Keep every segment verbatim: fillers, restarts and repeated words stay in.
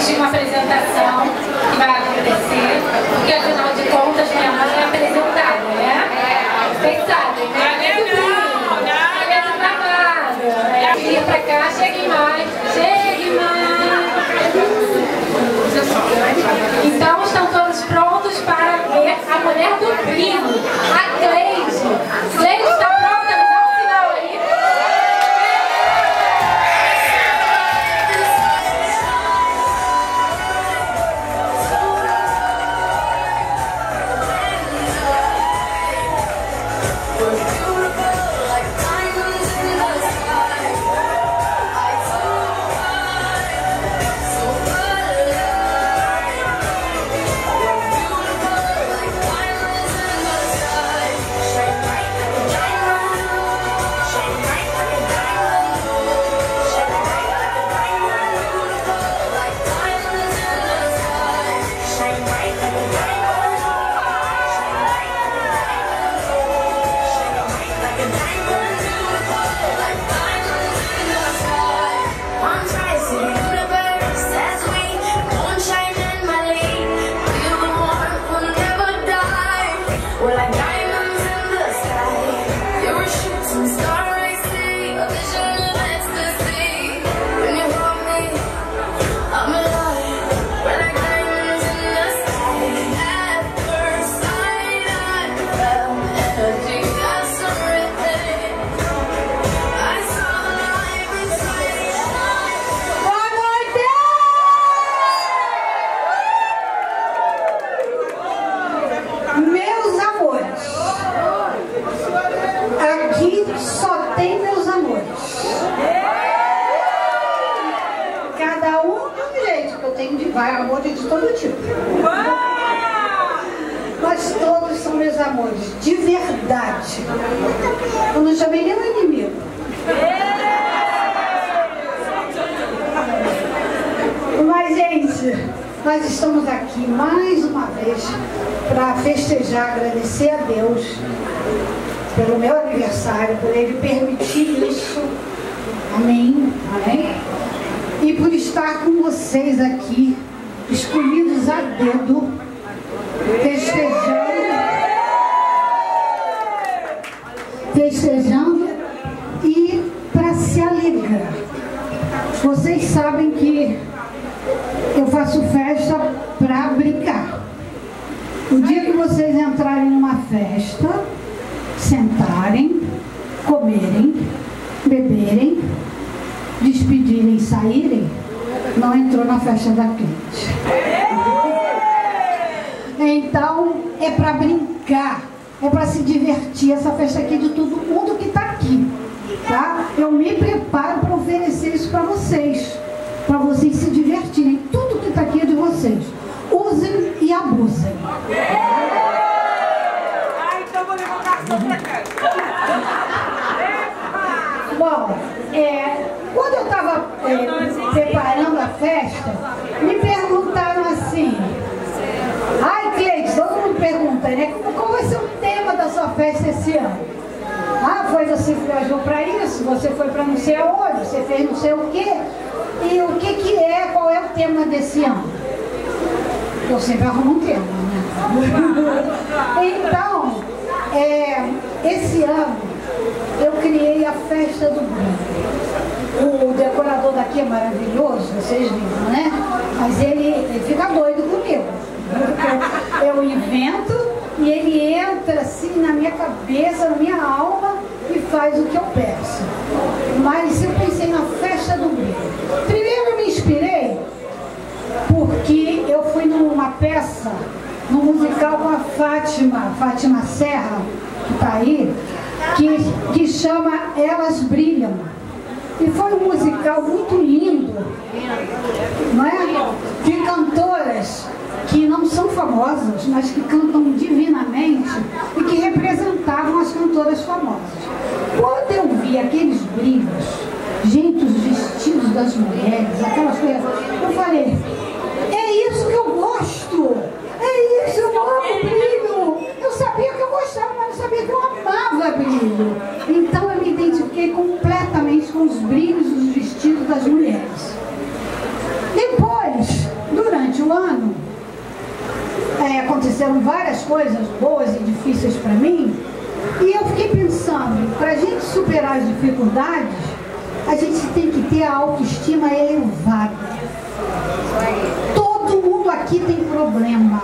de uma apresentação que vai acontecer, porque afinal de contas minha mãe é apresentada, né? Vocês sabem, né? É não, não, é babado. Vem pra cá, cheguem mais, cheguem mais. Então estão todos prontos para ver a mulher do primo, a Cleide. Cleide está pronta? Me dá um sinal aí. Vai, amor de todo tipo. Mas todos são meus amores, de verdade. Eu não chamei nenhum inimigo. Mas, gente, nós estamos aqui mais uma vez para festejar, agradecer a Deus pelo meu aniversário, por Ele permitir isso. Amém. Amém. E por estar com vocês aqui, escolhidos a dedo, festejando, festejando e para se alegrar. Vocês sabem que eu faço festa para brincar. O dia que vocês entrarem numa festa, sentarem, comerem, beberem, despedirem e saírem, não entrou na festa da Cleide. Então, é para brincar, é para se divertir. Essa festa aqui é de todo mundo que está aqui, tá? Eu me preparo para oferecer isso para vocês, para vocês se divertirem. Tudo que está aqui é de vocês. Usem e abusem. Ah, então vou levantar a sua pra cá. Bom, é, quando eu estava é, preparando a festa, me perguntaram assim: ai, Cleide, todo mundo pergunta, né? Qual vai ser o tema da sua festa esse ano? Ah, foi você viajou para isso, você foi para não sei aonde, você fez não sei o quê. E o que que é, qual é o tema desse ano? Eu sempre arrumo um tema, né? Então, é, esse ano eu criei a festa do brinco. O decorador daqui é maravilhoso, vocês viram, né? Mas ele, ele fica doido comigo. Eu, eu invento e ele entra assim na minha cabeça, na minha alma e faz o que eu peço. Mas eu pensei na festa do brinco. Primeiro eu me inspirei porque eu fui numa peça, num musical com a Fátima, Fátima Serra, que está aí, que, que chama Elas Brilham. E foi um musical muito lindo, não é? De cantoras que não são famosas, mas que cantam divinamente e que representavam as cantoras famosas. Quando eu vi aqueles brilhos, gente, os vestidos das mulheres, aquelas coisas, eu falei, é isso que eu gosto, é isso, eu amo brilho. Eu sabia que eu gostava, mas não sabia que eu amava brilho. Então eu me identifiquei completamente com os brilhos dos vestidos das mulheres. Depois, coisas boas e difíceis para mim. E eu fiquei pensando, para a gente superar as dificuldades, a gente tem que ter a autoestima elevada. Todo mundo aqui tem problema.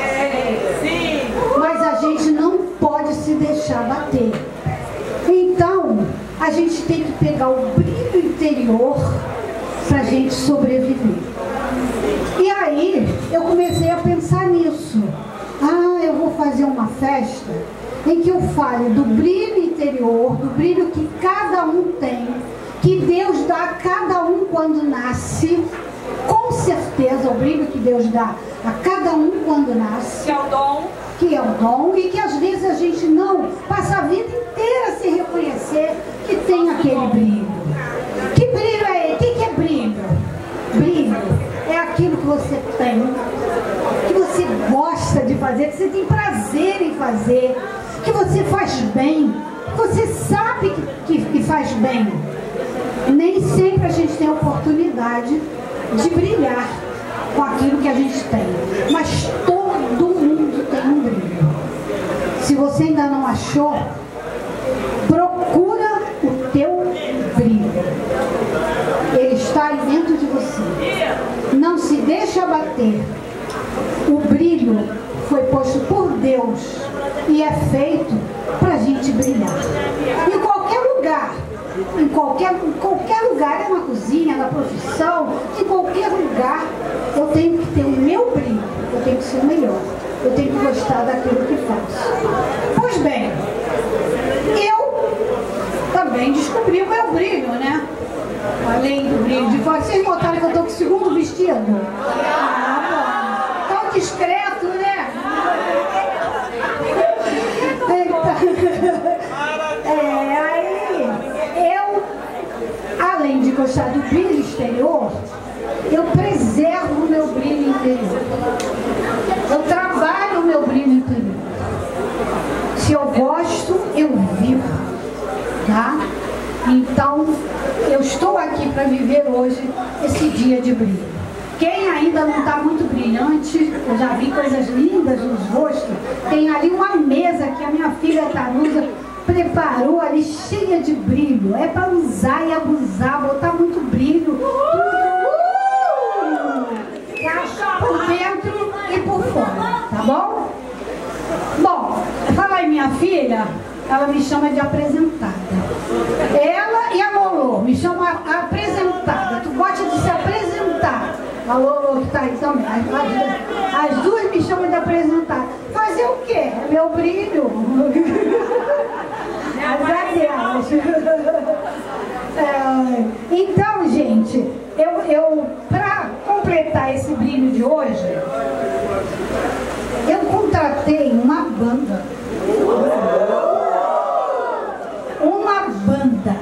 Mas a gente não pode se deixar bater. Então, a gente tem que pegar o brilho interior para a gente sobreviver. E aí, eu comecei a pensar nisso. Ah, eu vou fazer uma festa em que eu fale do brilho interior, do brilho que cada um tem, que Deus dá a cada um quando nasce. Com certeza, o brilho que Deus dá a cada um quando nasce. Que é o dom. Que é o dom e que às vezes a gente não passa a vida inteira sem reconhecer que tem aquele brilho. Que brilho é ele? O que, que é brilho? Brilho é aquilo que você tem, que você gosta de fazer, que você tem prazer em fazer, que você faz bem, que você sabe que, que, que faz bem. Nem sempre a gente tem a oportunidade de brilhar com aquilo que a gente tem, mas todo mundo tem um brilho. Se você ainda não achou, procura o teu brilho. Ele está aí dentro de você. Não se deixe abater. O brilho foi posto por Deus e é feito para a gente brilhar. Em qualquer lugar. Em qualquer, em qualquer lugar, é na cozinha, na profissão, em qualquer lugar, eu tenho que ter o meu brilho, eu tenho que ser o melhor, eu tenho que gostar daquilo que faço. Pois bem, eu também descobri o meu brilho, né? Além do brilho de fora. Vocês notaram que eu estou com o segundo vestido? Ah, bom. Tão discreto, né? É, aí, eu, além de gostar do brilho exterior, eu preservo o meu brilho interior. Eu trabalho o meu brilho interior. Se eu gosto, eu vivo, tá? Então, eu estou aqui para viver hoje esse dia de brilho. Quem ainda não está muito brilhante, eu já vi coisas lindas nos rostos, tem ali uma mesa que a minha filha Tarusa preparou ali, cheia de brilho. É para usar e abusar, botar muito brilho, tudo, uh, por dentro e por fora, tá bom? Bom, fala aí, minha filha, ela me chama de apresentada. Ela e a Lolo me chamam a apresentada. Tu gosta de se apresentar. A Lolo que está aí também. As, as duas me chamam de apresentada. Fazer o quê? É meu brilho. É, então, gente, eu, eu para completar esse brilho de hoje, eu contratei uma banda. Uma banda.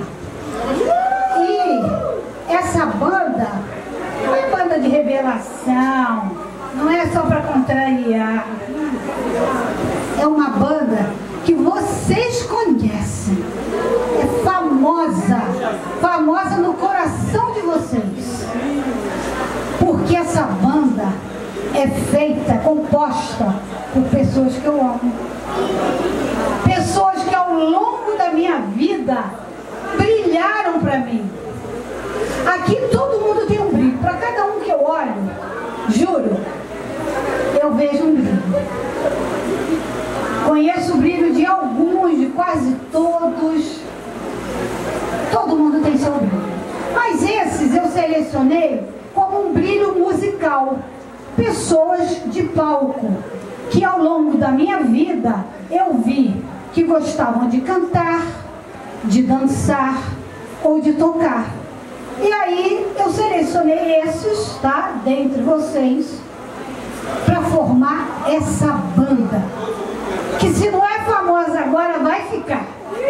E essa banda não é banda de revelação, não é só para contrariar. É uma banda que vocês conhecem. É famosa, famosa no coração de vocês. Porque essa banda é feita, composta por pessoas que eu amo. Pessoas que ao longo da minha vida brilharam para mim. Aqui todo mundo tem um brilho. Para cada um que eu olho, juro, eu vejo um brilho. Conheço o brilho de alguns, de quase todos. Todo mundo tem seu brilho. Mas esses eu selecionei como um brilho musical. Pessoas de palco, que ao longo da minha vida eu vi que gostavam de cantar, de dançar ou de tocar. E aí eu selecionei esses, tá? Dentre vocês, para formar essa banda. Que se não é famosa agora, vai ficar.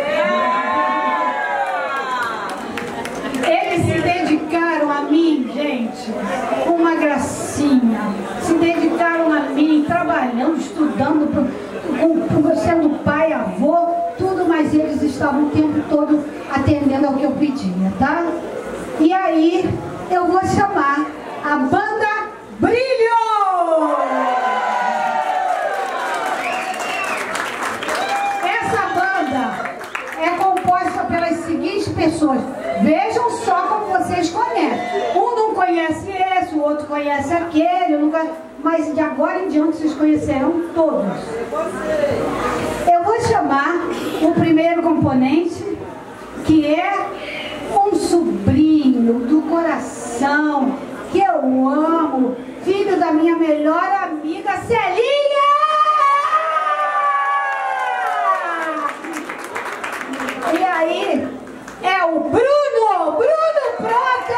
Eles se dedicaram a mim, gente, uma gracinha. Se dedicaram a mim, trabalhando, estudando, com, sendo pai, avô, tudo, mas eles estavam o tempo todo atendendo ao que eu pedia, tá? E aí eu vou chamar a banda Brilho! pessoas. Vejam só como vocês conhecem. Um não conhece esse, o outro conhece aquele, não conhece... mas de agora em diante vocês conhecerão todos. Eu vou chamar o primeiro componente, que é um sobrinho do coração, que eu amo, filho da minha melhor amiga Celinha! E aí, é o Bruno! Bruno Prota!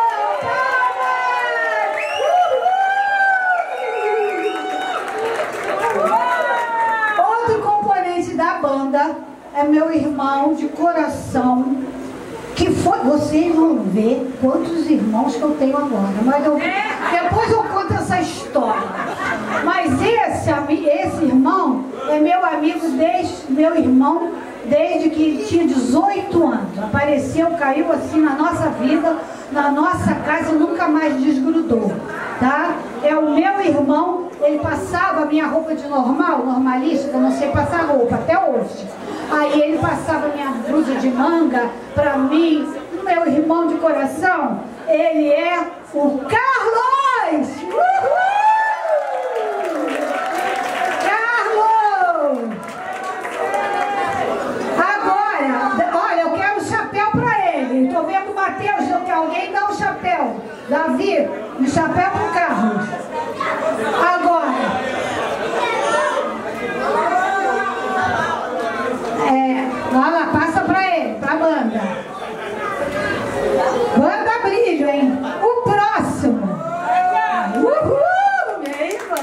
Outro componente da banda é meu irmão de coração, que foi... Vocês vão ver quantos irmãos que eu tenho agora, mas eu, depois eu conto essa história. Mas esse, esse irmão é meu amigo desde... Meu irmão desde que ele tinha dezoito anos. Apareceu, caiu assim na nossa vida, na nossa casa e nunca mais desgrudou, tá? É o meu irmão, ele passava a minha roupa de normal, normalista, que eu não sei passar roupa até hoje. Aí ele passava minha blusa de manga pra mim. Meu irmão de coração, ele é o Carlos! Uhul! Estou vendo o Matheus, que alguém dá um chapéu. Davi, um chapéu para o Carlos. Agora, é, lá, lá, passa para ele, para a banda. Banda Brilho, hein? O próximo. Uhul, minha irmã.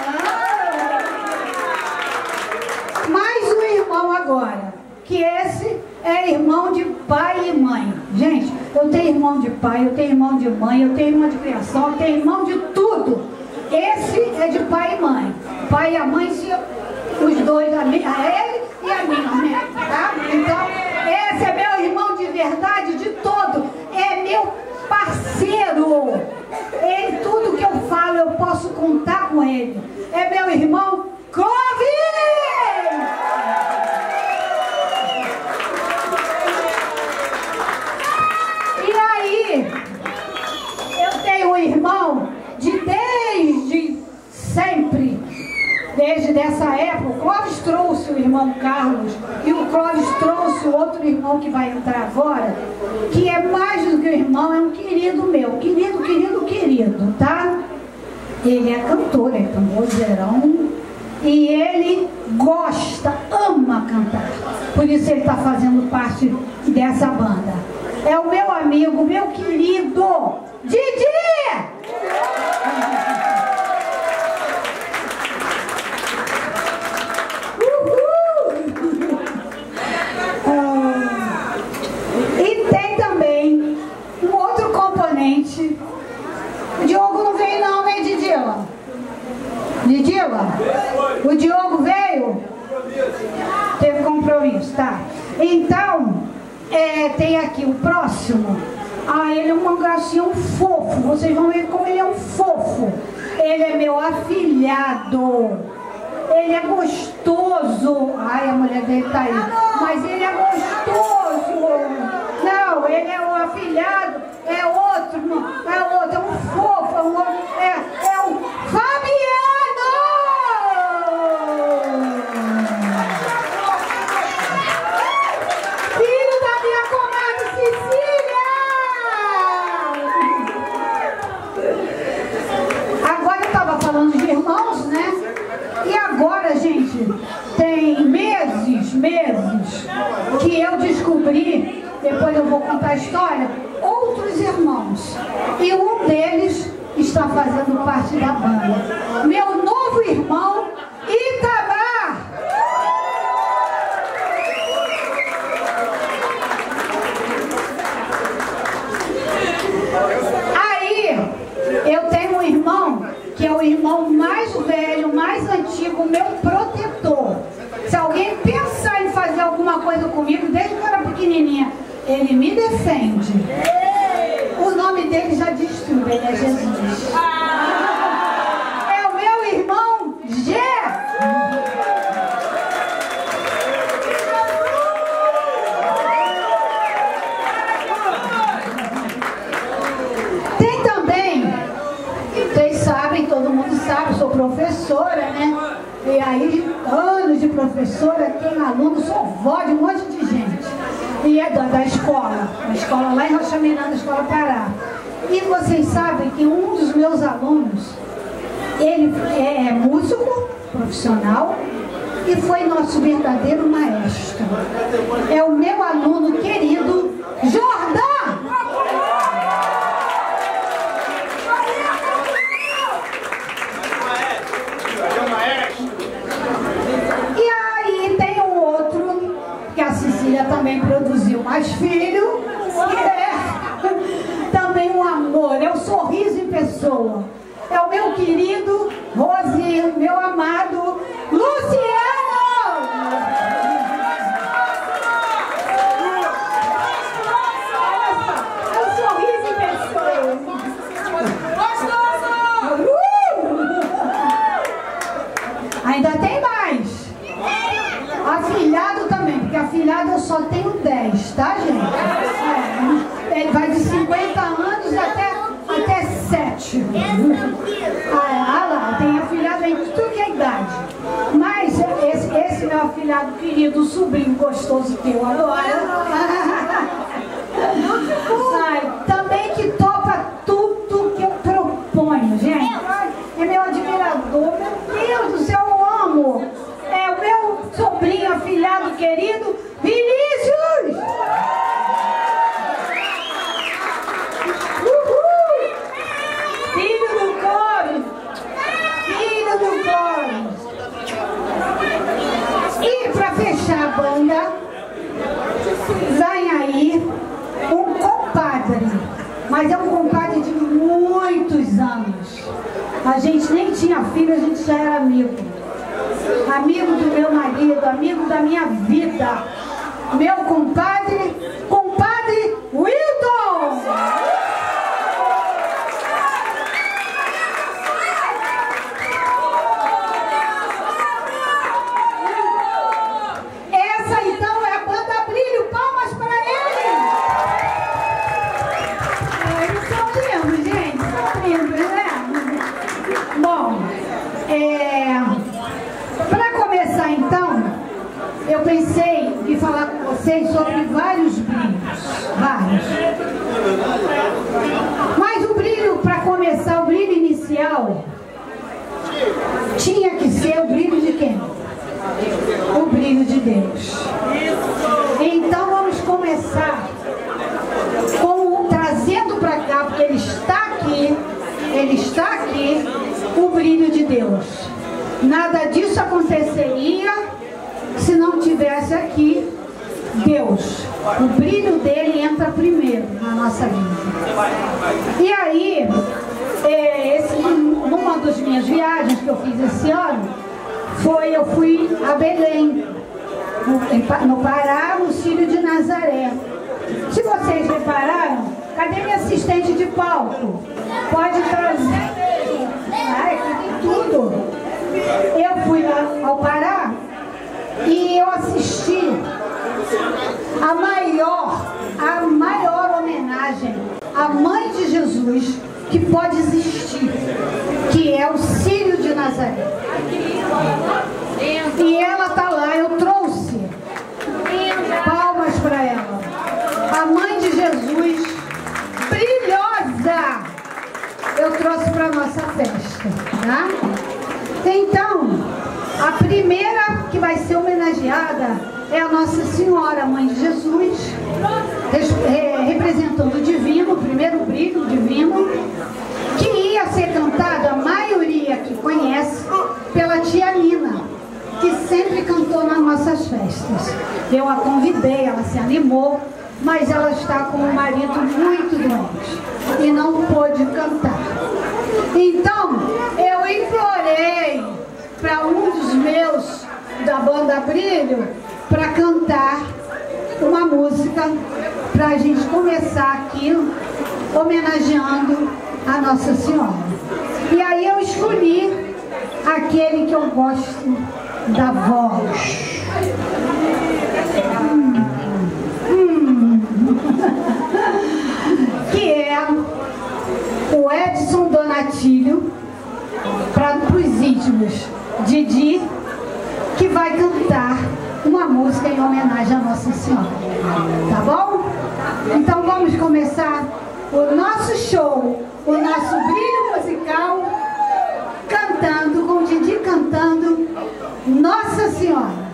Mais um irmão agora, que esse é irmão de pai e mãe. Gente, eu tenho irmão de pai, eu tenho irmão de mãe, eu tenho irmão de criação, eu tenho irmão de tudo. Esse é de pai e mãe. Pai e a mãe, se os dois, a, mim, a ele e a mim, né? Tá? Então, esse é meu irmão de verdade, de todo. É meu parceiro. Ele, tudo que eu falo, eu posso contar com ele. É meu irmão Clóvis! Eu tenho um irmão de desde sempre, desde dessa época. O Clóvis trouxe o irmão Carlos e o Clóvis trouxe o outro irmão que vai entrar agora, que é mais do que um irmão, é um querido meu, querido, querido, querido, tá? Ele é cantor, é tamborzeirão, e ele gosta, ama cantar, por isso ele está fazendo parte dessa banda. É o meu amigo, meu querido Didi! Uhul! Ah, e tem também um outro componente. O Diogo não veio não, né, Didila? Didila? O Diogo veio? Teve compromisso, tá? Então... É, tem aqui o próximo. Ah, ele é um mangacinho fofo. Vocês vão ver como ele é um fofo. Ele é meu afilhado. Ele é gostoso. Ai, a mulher dele tá aí. Mas ele é gostoso. Não, ele é o afilhado. É outro, é outro, é um fofo. É, um, é, é o Fabiano! Irmãos, né? E agora, gente, tem meses, meses que eu descobri, depois eu vou contar a história, outros irmãos. E um deles está fazendo parte da banda. Meu novo irmão, Itamar. Aí, eu tenho um irmão que é o irmão mais velho, mais antigo, meu protetor. Se alguém pensar em fazer alguma coisa comigo, desde que eu era pequenininha, ele me defende. O nome dele já diz tudo, ele é Jesus. É o meu irmão Gê. professora, né? E aí, anos de professora, tem aluno, sou vó de um monte de gente. E é da, da escola, a escola lá em Rocha Miranda, a escola Pará. E vocês sabem que um dos meus alunos, ele é, é músico profissional e foi nosso verdadeiro maestro. É o meu aluno querido, Jordão! E aí tem um outro, que a Cecília também produziu mais filho, que é também um amor, é o sorriso em pessoa. É o meu querido Rosi, meu amado Luciano! Olha só, é o sorriso em pessoa. Ainda tem mais. Afilhado também, porque afilhado eu só tenho dez, tá, gente? É, ele vai de cinquenta anos até, até sete. Ah, lá, tem afilhado em tudo que é idade. Mas esse, esse meu afilhado querido, sobrinho gostoso que eu adoro. Ai, também que topa tudo que eu proponho, gente. Ai, é meu admirador, meu Deus do céu, eu amo. É o meu sobrinho afilhado querido, Vinícius! Uhul! Filho do Clóvis! Filho do Clóvis! E para fechar a banda, vem aí um compadre, mas é um compadre de muitos anos. A gente nem tinha filho, a gente já era amigo. Amigo do meu marido, amigo da minha vida. Meu compadre, compadre Wilton! Essa então é a banda Brilho, palmas para ele! Eles são lindos, gente, são lindos, né? Bom, é... para começar então, eu pensei em falar com vocês sobre vários brilhos, vários. Mas o brilho, para começar, o brilho inicial, tinha que ser o brilho de quem? O brilho de Deus. Então vamos começar com, trazendo para cá, porque ele está aqui, ele está aqui, o brilho de Deus. Nada disso aconteceria se não tivesse aqui Deus. O brilho dele entra primeiro na nossa vida. E aí, é, esse, numa das minhas viagens que eu fiz esse ano, foi, eu fui a Belém, no, no Pará, no Círio de Nazaré. Se vocês repararam, cadê minha assistente de palco? Pode trazer. Ai, aqui tem tudo. Eu fui lá ao Pará e eu assisti a maior, a maior homenagem à Mãe de Jesus que pode existir, que é o Círio de Nazaré. E ela está lá, eu trouxe palmas para ela. A Mãe de Jesus, brilhosa, eu trouxe para a nossa festa, tá? Então, a primeira que vai ser homenageada é a Nossa Senhora, Mãe de Jesus, representando o divino, o primeiro brilho divino, que ia ser cantado, a maioria que conhece, pela tia Nina, que sempre cantou nas nossas festas. Eu a convidei, ela se animou, mas ela está com o marido muito doente e não pôde cantar. Então, eu implorei para um dos meus da banda Brilho para cantar uma música para a gente começar aqui homenageando a Nossa Senhora. E aí eu escolhi aquele que eu gosto da voz. Hum. Hum. Que é o Edson Donatilho para os música em homenagem à Nossa Senhora. Tá bom? Então vamos começar o nosso show, o nosso brilho musical, cantando, com o Didi cantando Nossa Senhora.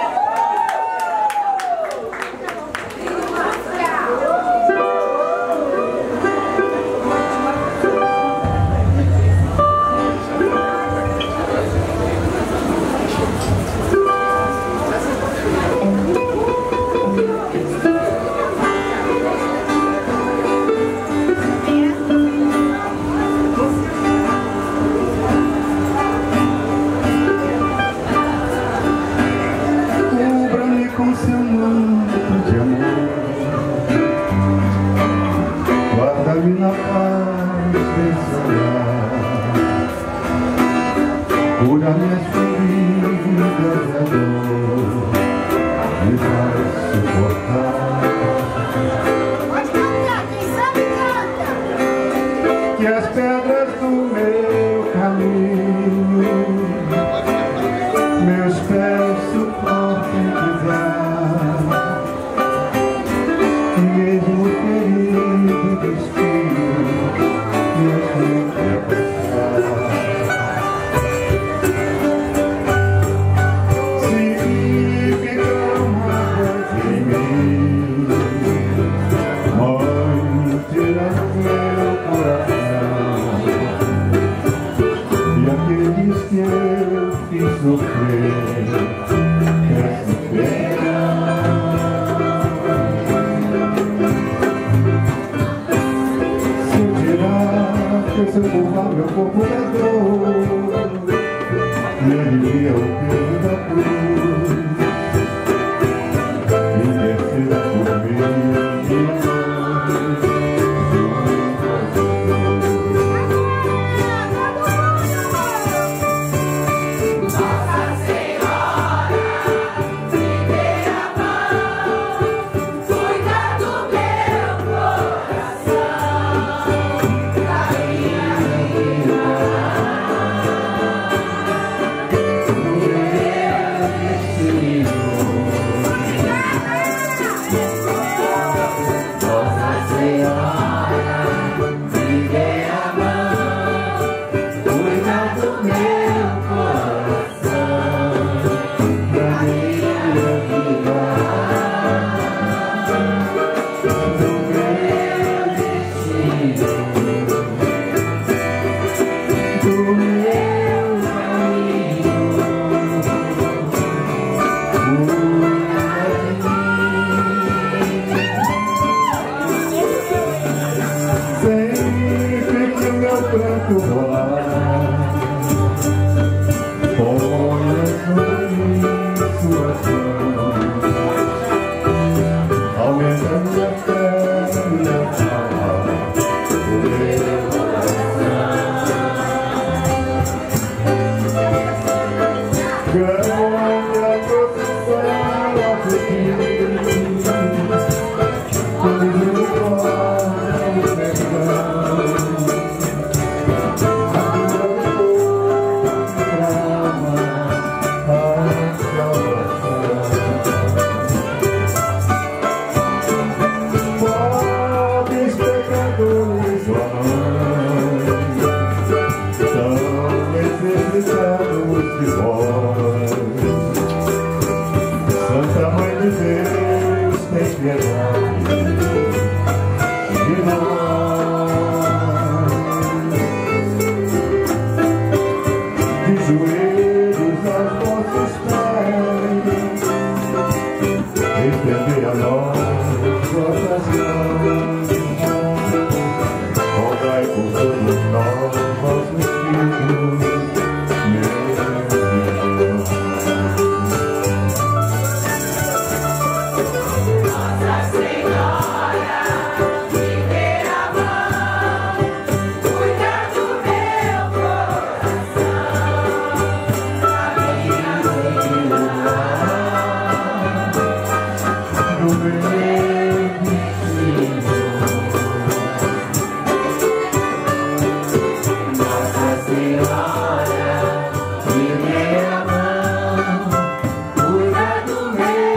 Cura minhas feridas e a dor me faz suportar. Pode cantar, quem sabe canta. Que as pedras do meu caminho meus pés suportem pisar, e mesmo ferido destino me ajude a passar. Que eu fiz sofrer, quer superar. Se eu tirar, se eu sepultar meu corpo da dor, me alivia o peso da cruz, interceda por mim. Santa Mãe de Deus, tem piedade de nós. De joelhos aos vossos pés, estendei a nós vossas mãos. Rogai por todos nós, vossos filhos, Cuida do meu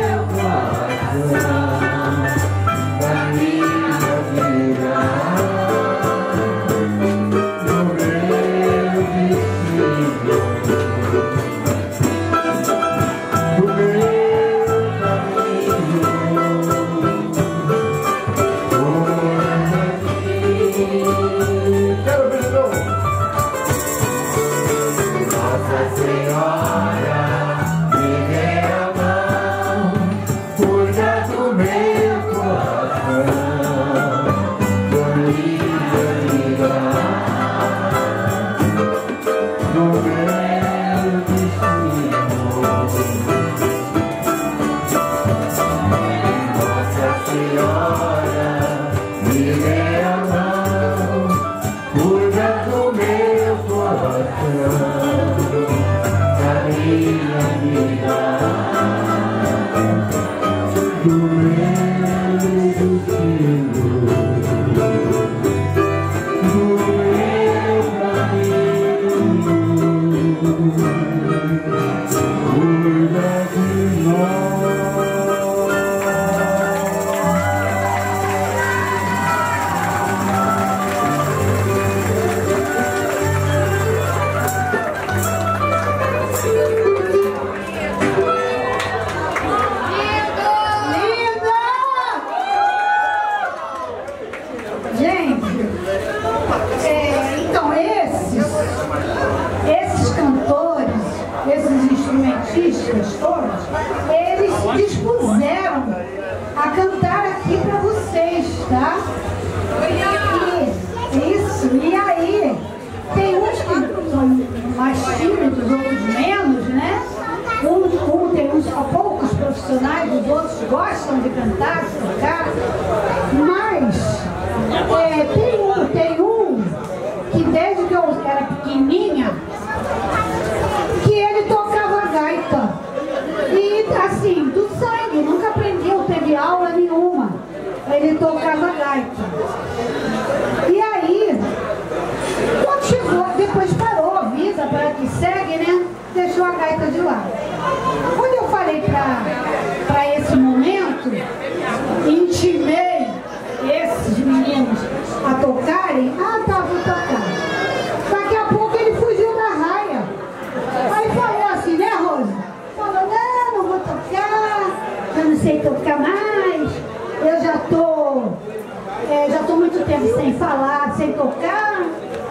profissionais, os outros gostam de cantar, de tocar, mas é, tem, um, tem um que desde que eu era pequenininha, que ele tocava gaita. E assim, do sangue, nunca aprendeu, teve aula nenhuma. Ele tocava gaita. E aí, quando chegou, depois parou a vida para que segue, né? Deixou a gaita de lado. Quando eu falei para esse momento, intimei esses meninos a tocarem, ah, tá, vou tocar. Daqui a pouco ele fugiu da raia. Aí falou assim, né, Rosa? Falou, não, não vou tocar, eu não sei tocar mais, eu já tô, é, já tô muito tempo sem falar, sem tocar.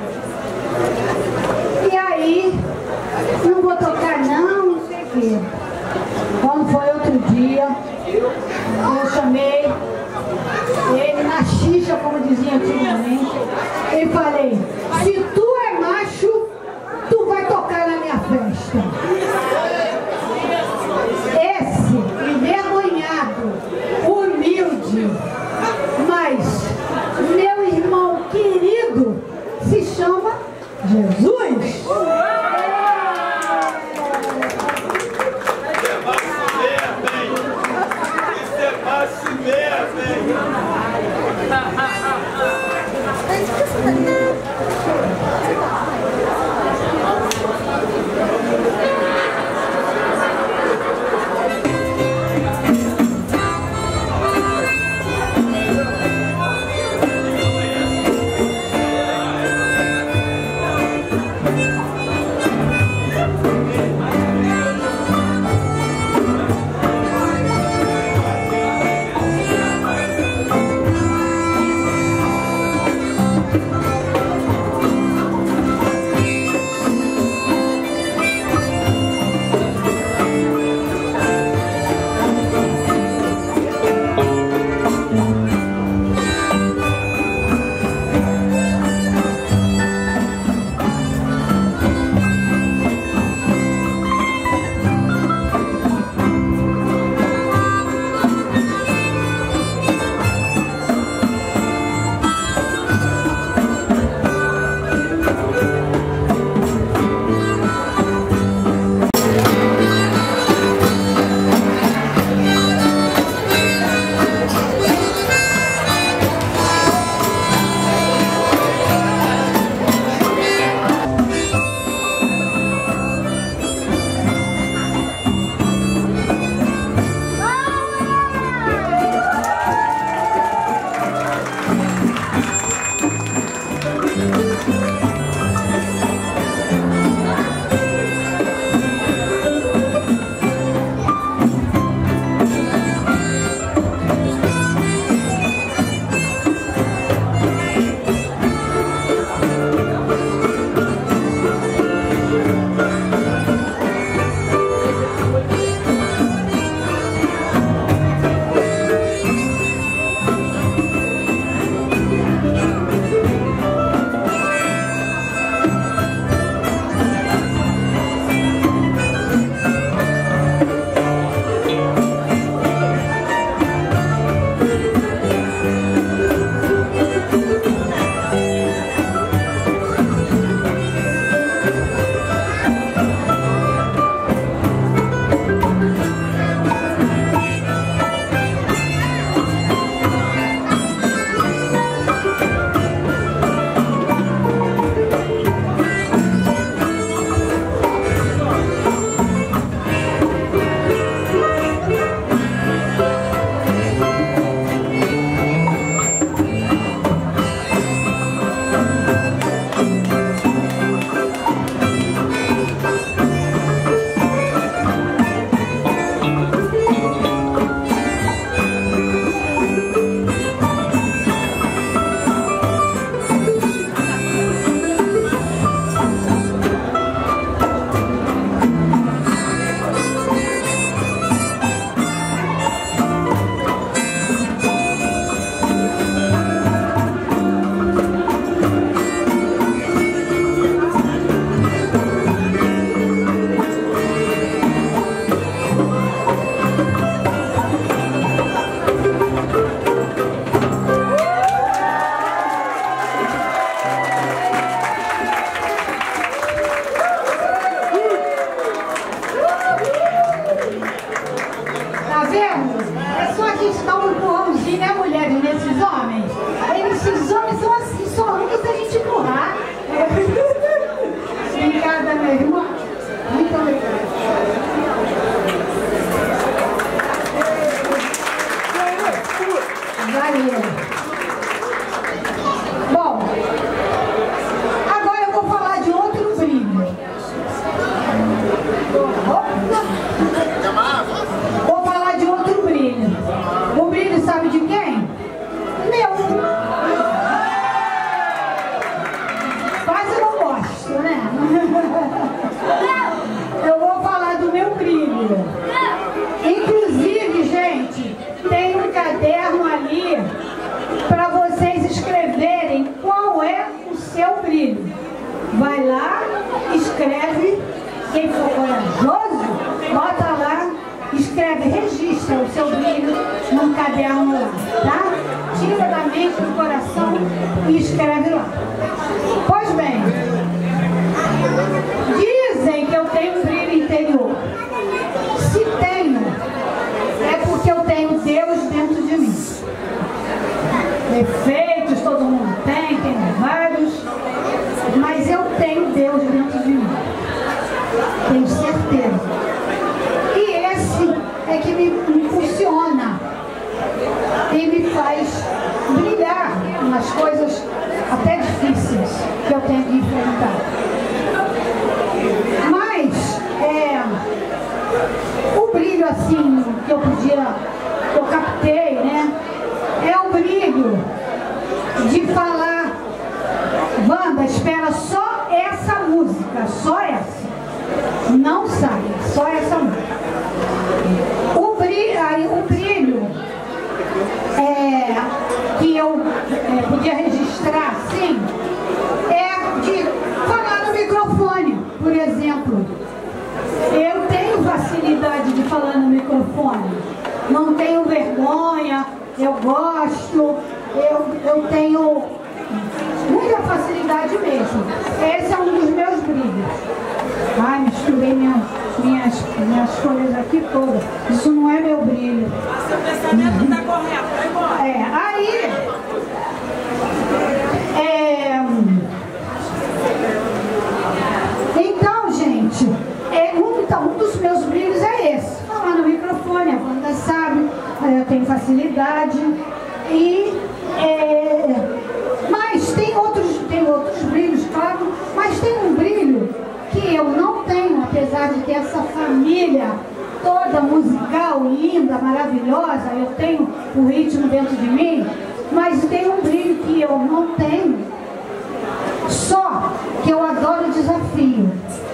E aí, não vou tocar não, não sei o quê. Quando foi outro dia, eu chamei ele na xixa, como dizia antigamente, e falei, se tu é macho, tu vai tocar na minha festa. Esse envergonhado, humilde, mas meu irmão querido se chama Jesus. Isso é macho mesmo, hein? É só a gente dar um empurrãozinho, né, mulheres, nesses homens? Esses homens são assim, só nunca se a gente empurrar. Obrigada, meu irmão. Muito obrigada. Valeu. Bom, agora eu vou falar de outro brilho. Vou falar de outro brilho. O brilho sabe de quem? Meu. Quase eu não gosto, né? Eu vou falar do meu brilho. Inclusive, gente, tem um caderno ali para vocês escreverem qual é o seu brilho. Vai lá, escreve. Quem for corajoso, bota lá, escreve, registra o seu brilho num caderno lá, tá? Tira da mente, do coração e escreve lá. Pois bem, dizem que eu tenho um brilho interior. Se tenho, é porque eu tenho Deus dentro de mim. Defeitos todo mundo tem, tem vários, mas eu tenho Deus dentro de mim. Tenho certeza. E esse é que me impulsiona e me faz brilhar nas coisas até difíceis que eu tenho que enfrentar. Mas é, o brilho assim que eu podia, que eu captei, né? É o brilho de falar, Wanda, espera só essa música, só essa. Não sai, só essa música. O brilho, aí, o brilho é, que eu é, podia registrar, sim, é de falar no microfone, por exemplo. Eu tenho facilidade de falar no microfone, não tenho vergonha, eu gosto, eu, eu tenho muita facilidade mesmo. Esse é um dos meus brilhos. Ai, misturei minha, minhas, minhas folhas aqui todas. Isso não é meu brilho. Seu pensamento está correto, vai embora. É, aí... É, então, gente, é, um, então, um dos meus brilhos é esse. Falar no microfone, a Wanda sabe, eu tenho facilidade. E... É, mas tem outros, tem outros brilhos, claro, mas tem um brilho que eu não tenho, apesar de ter essa família toda musical, linda, maravilhosa, eu tenho o ritmo dentro de mim, mas tem um brilho que eu não tenho, só que eu adoro desafio.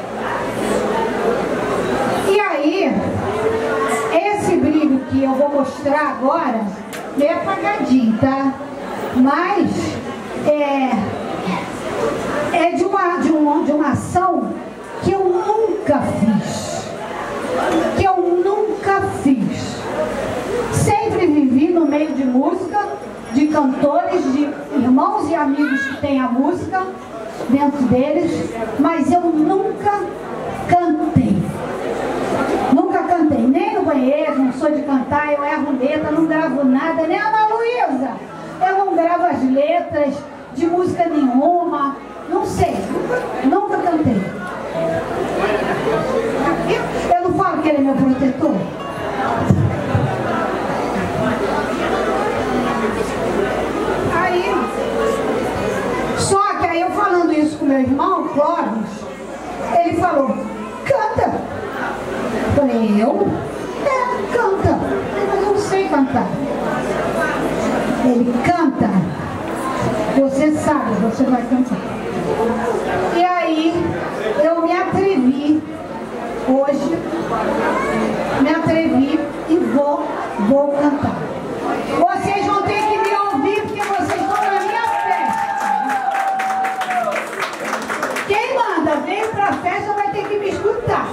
E aí, esse brilho que eu vou mostrar agora, meio apagadinho, tá? Mas é, é de, uma, de, uma, de uma ação que eu nunca fiz. Que eu nunca fiz. Sempre vivi no meio de música, de cantores, de irmãos e amigos que têm a música dentro deles, mas eu nunca cantei. Nunca cantei, nem no banheiro, não sou de cantar, eu erro letra, não gravo nada, nem a Ana Luísa. Eu não gravo as letras de música nenhuma, não sei, nunca, nunca cantei. Eu, eu não falo que ele é meu protetor. Aí, só que aí eu falando isso com meu irmão, Clóvis, ele falou, canta. Eu falei, eu? É, canta. Mas eu não sei cantar. Ele canta. Você sabe, você vai cantar. E aí, eu me atrevi, hoje, me atrevi e vou, vou cantar. Vocês vão ter que me ouvir porque vocês estão na minha festa. Quem manda, veio pra festa, vai ter que me escutar.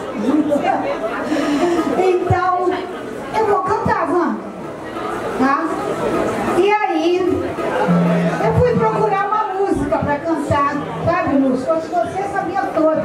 Então, eu vou cantar, Wanda, tá? E aí, eu fui procurar uma música para cantar, sabe, Lúcio? Como se você sabia toda.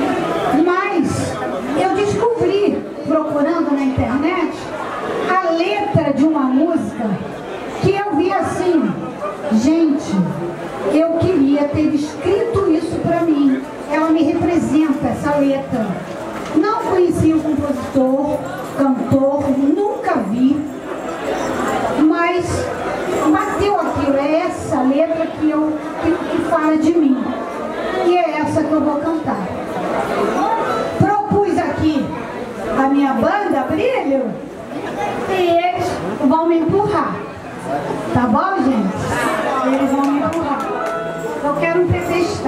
Mas eu descobri, procurando na internet, a letra letra de uma música que eu vi assim, gente, eu queria ter escrito isso para mim. Ela me representa, essa letra. Não conheci o compositor, cantor, nunca vi, mas bateu aquilo, é essa letra que, eu, que, que fala de mim. E é essa que eu vou cantar. Propus aqui a minha banda, Brilho, e eles vão me empurrar. Tá bom, gente? Eles vão me empurrar. Eu quero um pretextar.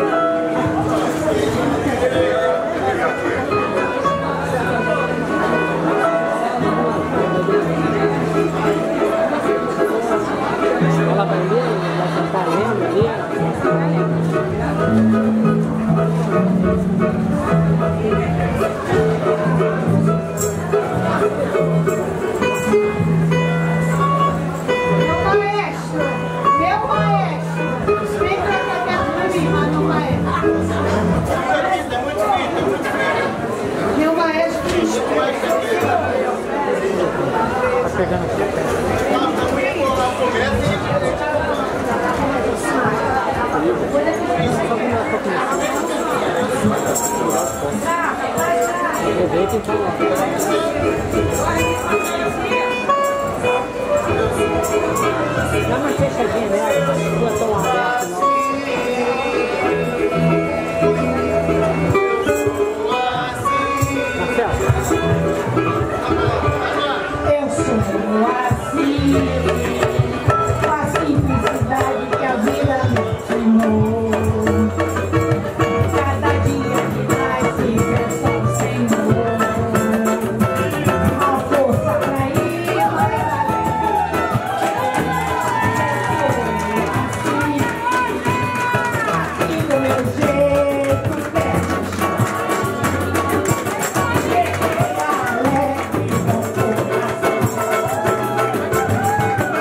Ela vai ler, vai cantar lendo ali. Dá uma fechadinha nela, não é tão aberta, não. Eu sou assim, com a simplicidade que a vida me ensinou. Cada dia que nasce, pensa o Senhor. A força pra ir, vai assim, assim do meu jeito, fecha o chão.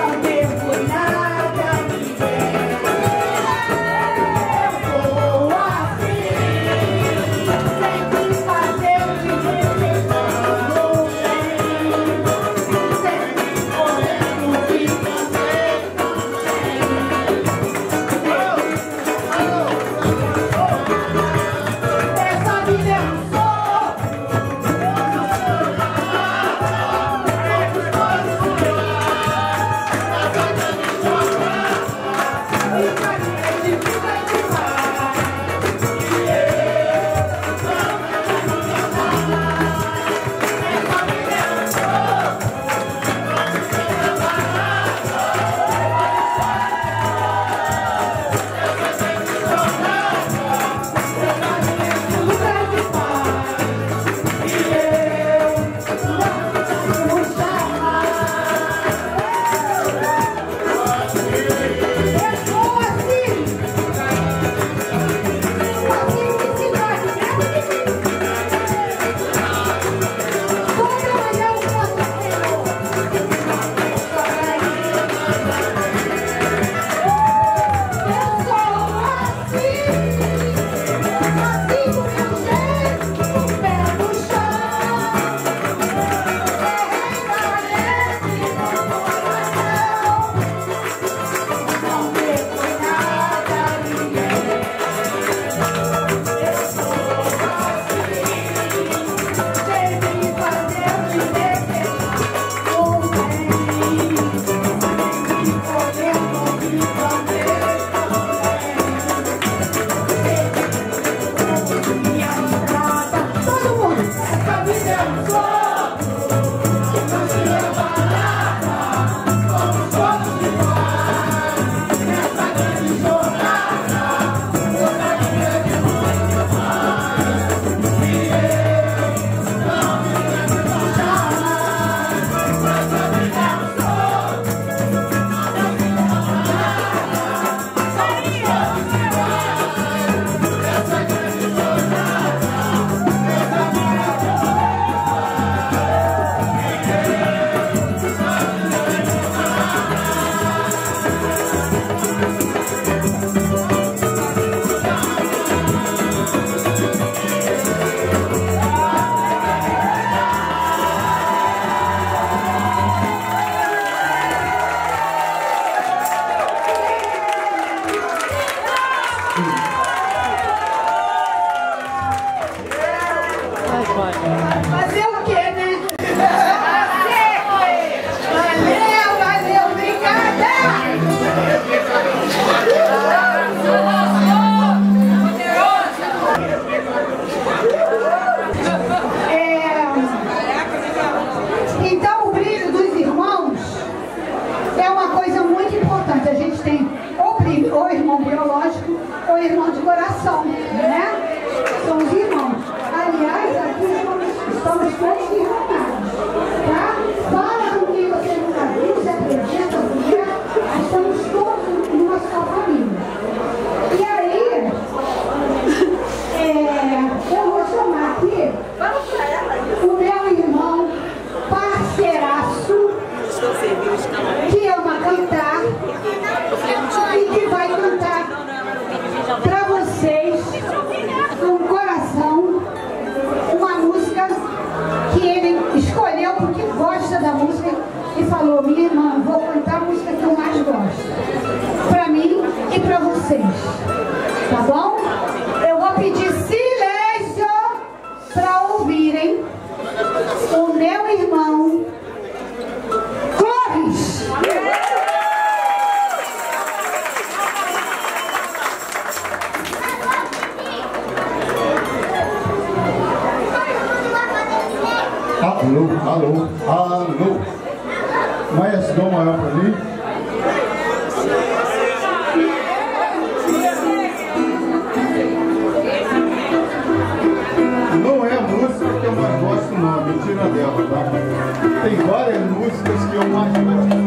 falou, minha irmã, vou cantar a música que eu mais gosto. Pra mim e pra vocês. Tá bom? Eu vou pedir silêncio pra ouvirem o meu irmão Clóvis. Alô, alô, alô. Mais dom maior pra mim. Não é a música que eu mais gosto, não. Mentira dela, tá? Tem várias músicas que eu mais gosto.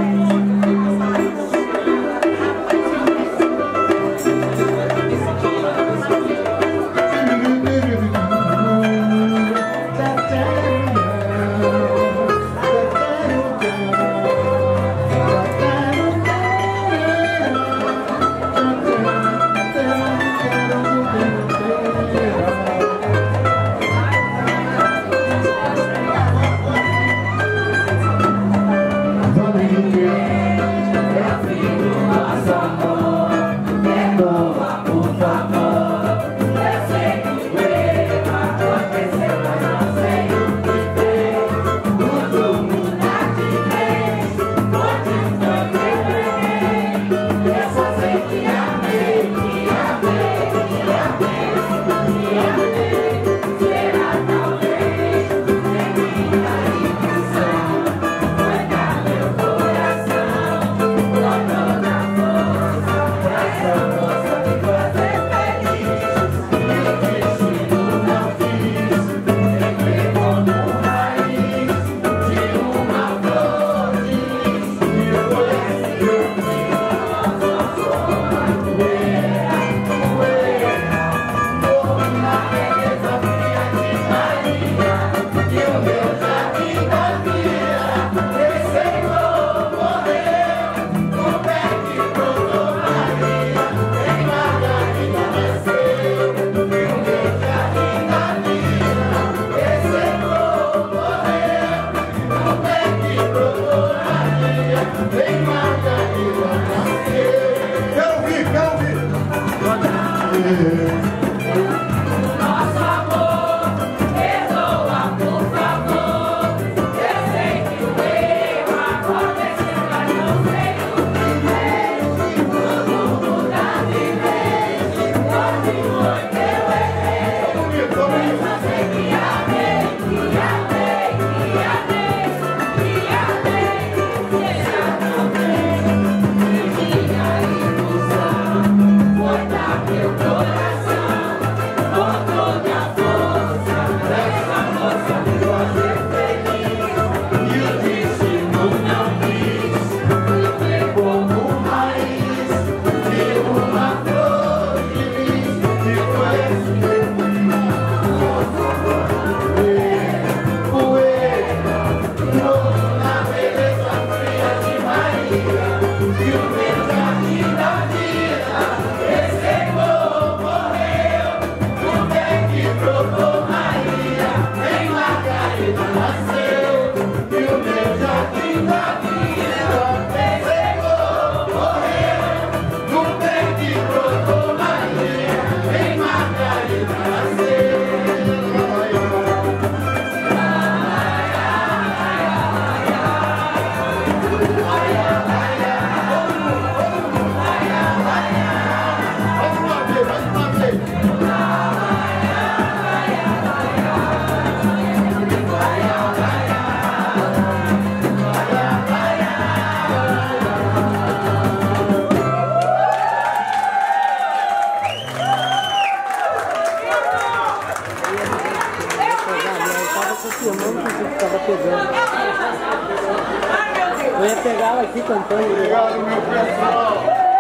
Eu ia pegar ela aqui cantando. Obrigado, meu pessoal.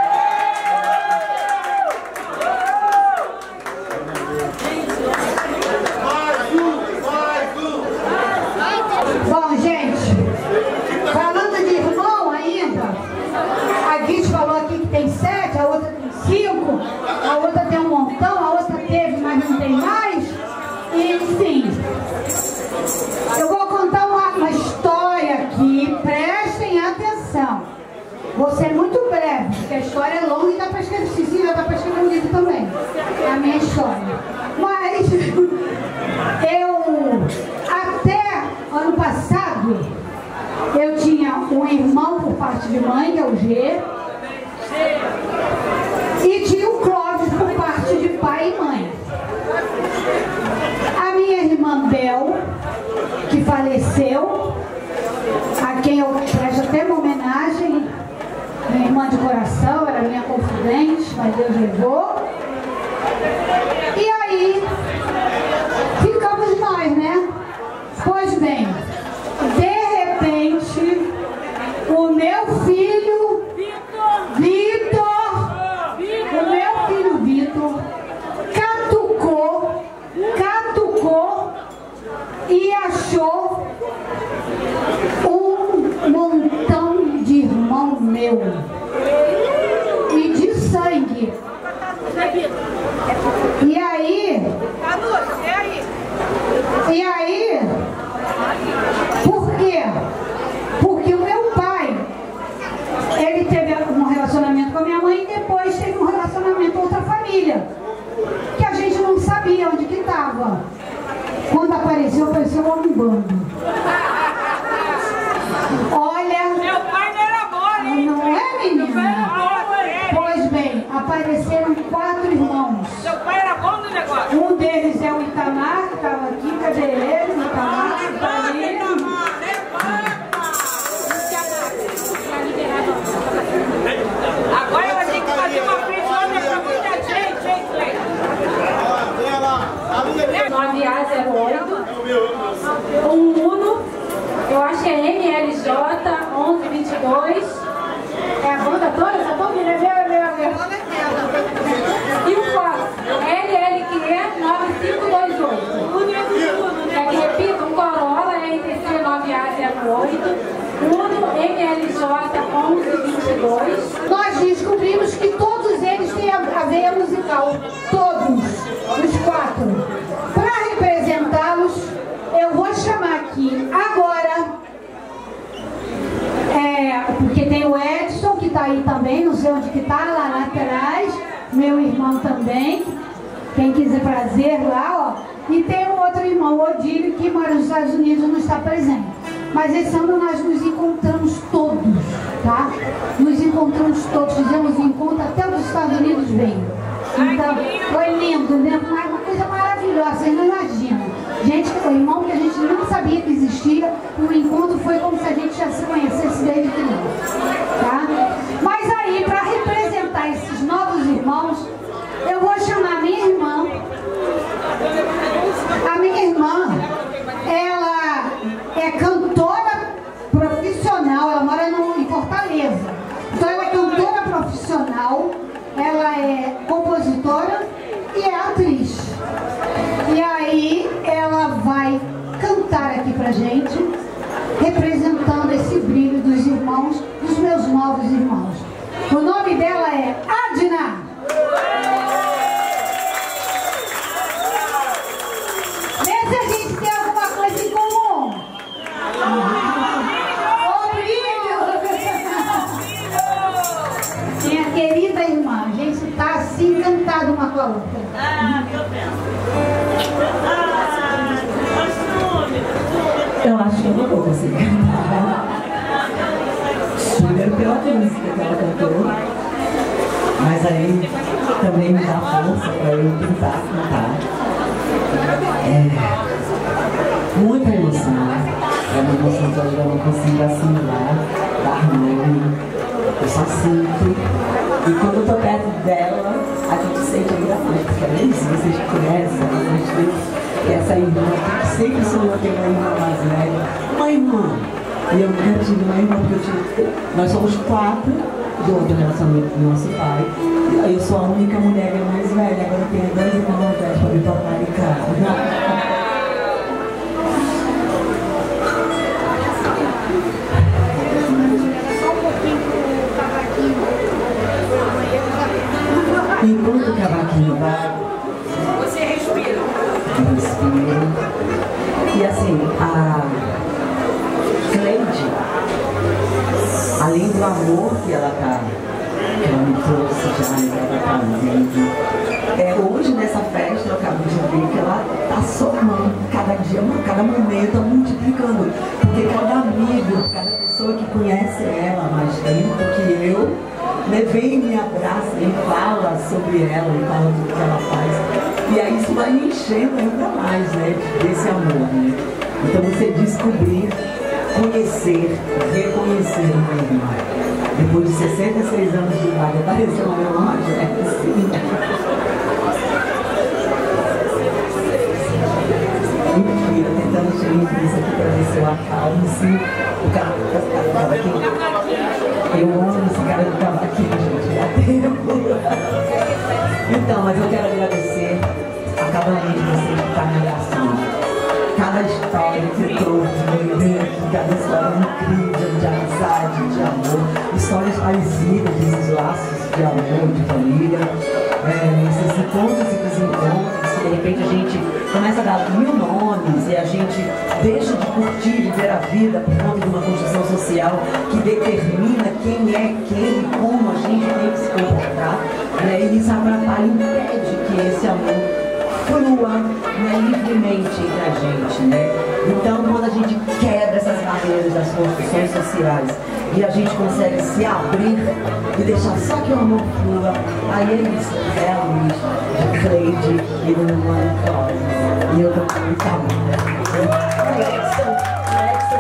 Mais um, mais um. Bom, gente, falando de irmão ainda, a Guiz falou aqui que tem sete, a outra tem cinco, a outra tem um montão, a outra teve, mas não tem mais. E, enfim, eu vou contar uma, uma história aqui, preste vou ser muito breve, porque a história é longa e dá para escrever, sim, dá para escrever um livro também. É a minha história. Mas eu, até ano passado, eu tinha um irmão por parte de mãe, que é o G, e tinha o Clóvis por parte de pai e mãe. A minha irmã Bel, que faleceu, a quem eu presto até uma homenagem, minha irmã de coração, era minha confidente, mas Deus levou. E aí, ficamos nós, né? Pois bem, de repente, o meu filho, Vitor, o meu filho Vitor, catucou, catucou e achou um montão de irmão meu e de sangue. E aí, e aí, por quê? Porque o meu pai, ele teve um relacionamento com a minha mãe e depois teve um relacionamento com outra família, que a gente não sabia onde que estava. Quando apareceu, apareceu um bando. Olha, Meu pai não era bom, hein? não é, menina? Pois bem, apareceram quatro irmãos. Seu pai era bom no negócio. Um deles é o Itamar, que estava aqui, cadê ele? O Itamar, que está ali. Agora ela tem que fazer uma prisona pra muita gente, hein, Cleiton? nove A zero oito, um Uno, eu acho que é M L J onze vinte e dois, é a banda toda? Essa banda é meu, é meu, é meu. E o quatro, L L Q nove cinco dois oito. É que repito, um Corolla R T C nove A zero oito, Uno M L J onze vinte e dois. Nós descobrimos que todos eles têm a veia musical. Todos, os quatro. Para representá-los, eu vou chamar aqui agora, é, porque tem o Edson, que está aí também, não sei onde que está, lá atrás, meu irmão também, quem quiser prazer lá, ó. E tem um outro irmão, o Odílio, que mora nos Estados Unidos, não está presente. Mas esse ano nós nos encontramos todos, tá? Nos encontramos todos, fizemos um encontro, até os Estados Unidos veio. Então, foi lindo, né? Uma coisa maravilhosa, você não imagina. Gente, o irmão que a gente não sabia que existia, o encontro foi como se a gente já se conhecesse desde criança, tá? Mas aí, para representar esses novos irmãos, eu vou chamar a minha irmã. A minha irmã, ela é cantora profissional, ela mora no, em Fortaleza. Então ela é cantora profissional, ela é compositora e é atriz. E aí ela vai cantar aqui pra gente, representando esse brilho dos irmãos, dos meus novos irmãos. O nome dela é Adna. Vê se a gente tem alguma coisa em comum. Ô, brilho! Minha querida irmã, a gente está assim encantado uma com a outra. Ah, meu Deus. Ah, Eu acho que eu não vou conseguir cantar. Primeiro pela música que ela cantou, mas aí também me dá força para eu tentar cantar. É muita emoção, é uma emoção que eu não consigo assimilar, dar nome, eu só sinto. E quando eu tô perto dela, a gente sente ainda mais, porque além disso, vocês conhecem, a gente que essa irmã que sempre sonhou ter uma irmã mais velha, uma irmã. E eu nunca tive uma irmã, porque eu tive, nós somos quatro do, do relacionamento do nosso pai. Eu sou a única mulher que é mais velha, agora eu tenho dois irmãos mais velhos para me tocar em casa. Enquanto o cavaquinho vai, Você respira. eu respiro. E assim, a Cleide, além do amor que ela tá, que ela me trouxe já, né, que ela tá trazendo. É, hoje nessa festa eu acabo de ver que ela tá somando cada dia, cada momento, multiplicando. Porque cada amigo, cada pessoa que conhece ela mais tempo que eu, né, vem e me abraça e fala sobre ela e fala do que ela faz. E aí isso vai me enchendo ainda mais, né, desse amor, né? Então você descobrir, conhecer, reconhecer uma irmã. Depois de sessenta e seis anos de idade, apareceu uma irmã Jéssica. Mentira, tentando chegar isso aqui para ver se eu acalmo, se o cara do cavaquinho. Eu amo esse cara do cavaquinho, gente, há tempo. Então, mas eu quero agradecer a cada um de vocês que está me abraçando. Cada história que trouxe dentro, cada história incrível de amizade, de amor, histórias parecidas desses laços de amor, de família, é, esses encontros e desencontros, que de repente a gente começa a dar mil nomes e a gente deixa de curtir, de ver a vida por conta de uma construção social que determina quem é quem e como a gente tem que se comportar, né? E isso atrapalha, impede que esse amor flua, né, livremente entre a gente, né? Então, quando a gente quebra essas barreiras das construções sociais e a gente consegue se abrir e deixar só que o amor flua, aí é isso, é a luz de Cleide e do Mano Cláudio. E eu tô com muito amor. Alexson, Alexson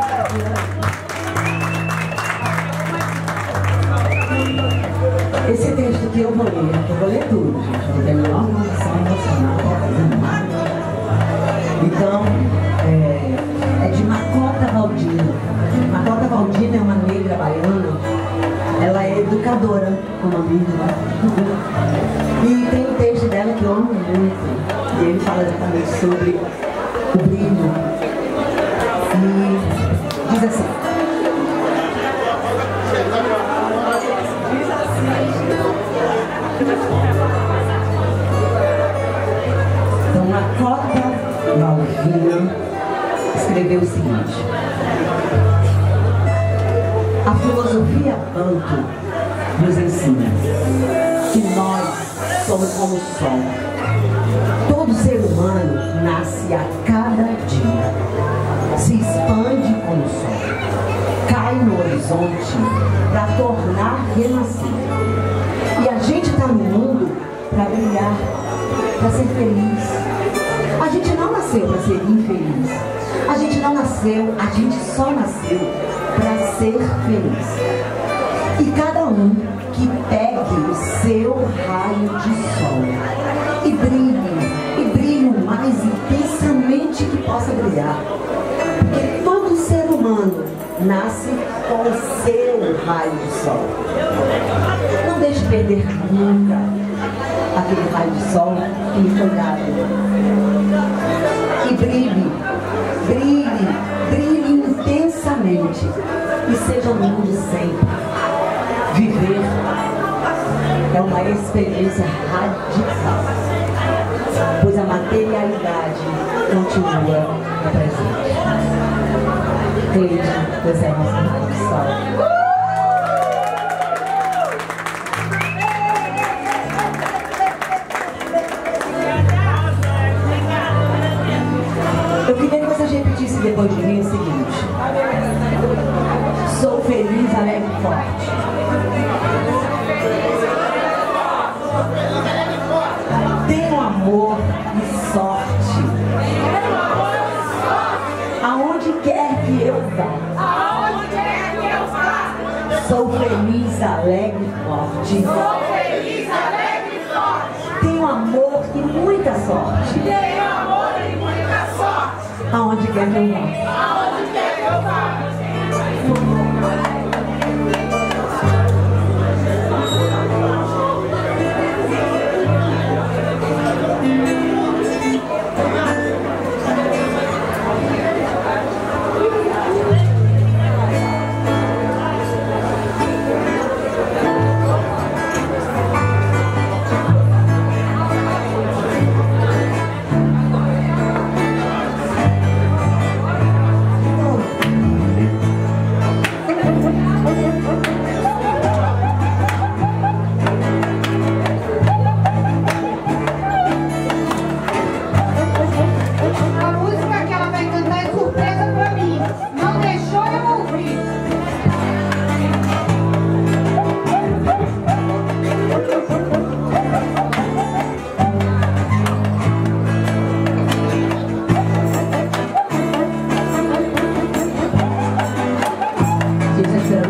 tá. Esse texto que eu vou ler, eu vou ler tudo, gente, não tem a menor noção emocional. Então, é, é de Macota Valdina. Macota Valdina é uma negra baiana, ela é educadora, como a minha, e tem um texto dela que eu amo muito, e ele fala exatamente sobre o brilho, e diz assim: então, Macota Valdina escreveu o seguinte: a filosofia Banto nos ensina que nós somos como o sol. Todo ser humano nasce a cada dia, se expande como o sol, cai no horizonte para tornar renascer. E a gente está no mundo para brilhar, para ser feliz. A gente não nasceu para ser infeliz. A gente não nasceu, a gente só nasceu para ser feliz. E cada um que pegue o seu raio de sol e brilhe, e brilhe o mais intensamente que possa brilhar. Porque todo ser humano nasce com o seu raio de sol. Não deixe perder nunca aquele raio de sol que lhe foi dado. E brilhe, brilhe, brilhe intensamente. E seja o mundo sempre. Viver é uma experiência radical, pois a materialidade continua presente. Cleide, você é a nossa raio de sol. Eu queria que você repetisse depois de mim o seguinte: sou feliz, alegre e forte. Tenho amor e sorte. Aonde quer que eu vá. Sou feliz, alegre e forte. Tenho amor e muita sorte. Aonde quer que eu vá. Aonde quer que eu vá.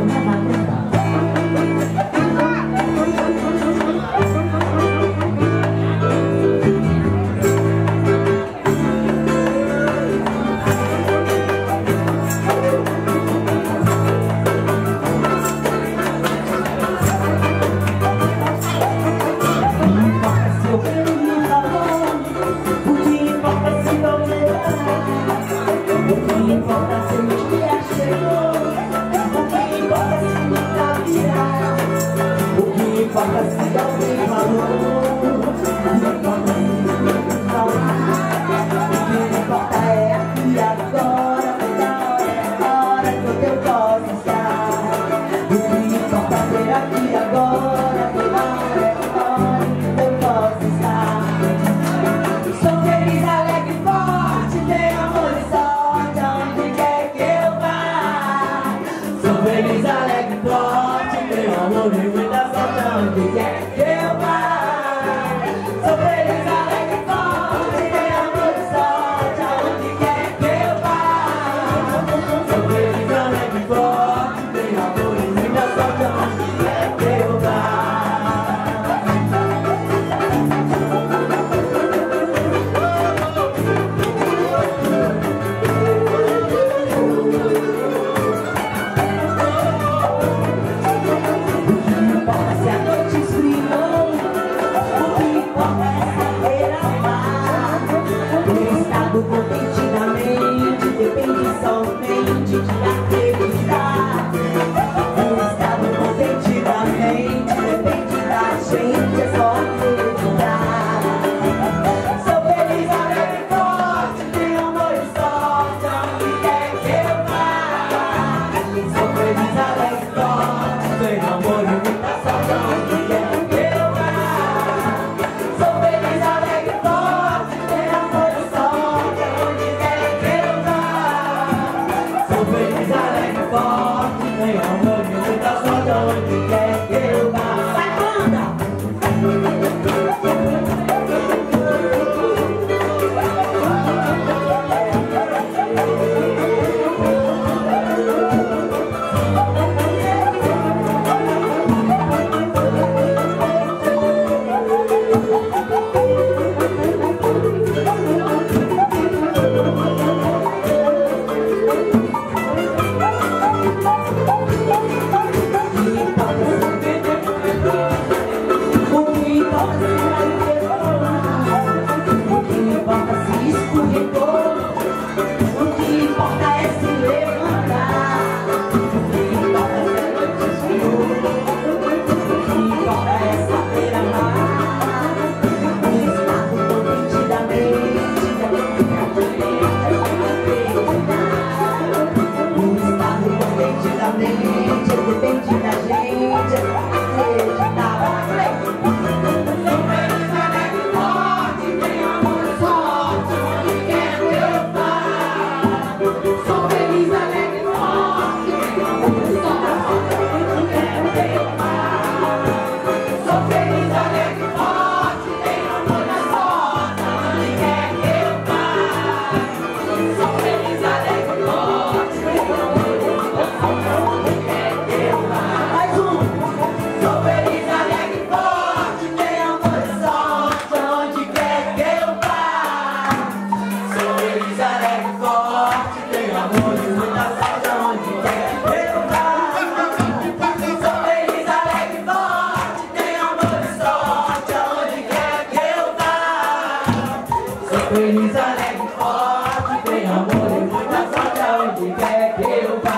Feliz, alegre, forte, tem amor e muita sorte aonde quer que eu vá.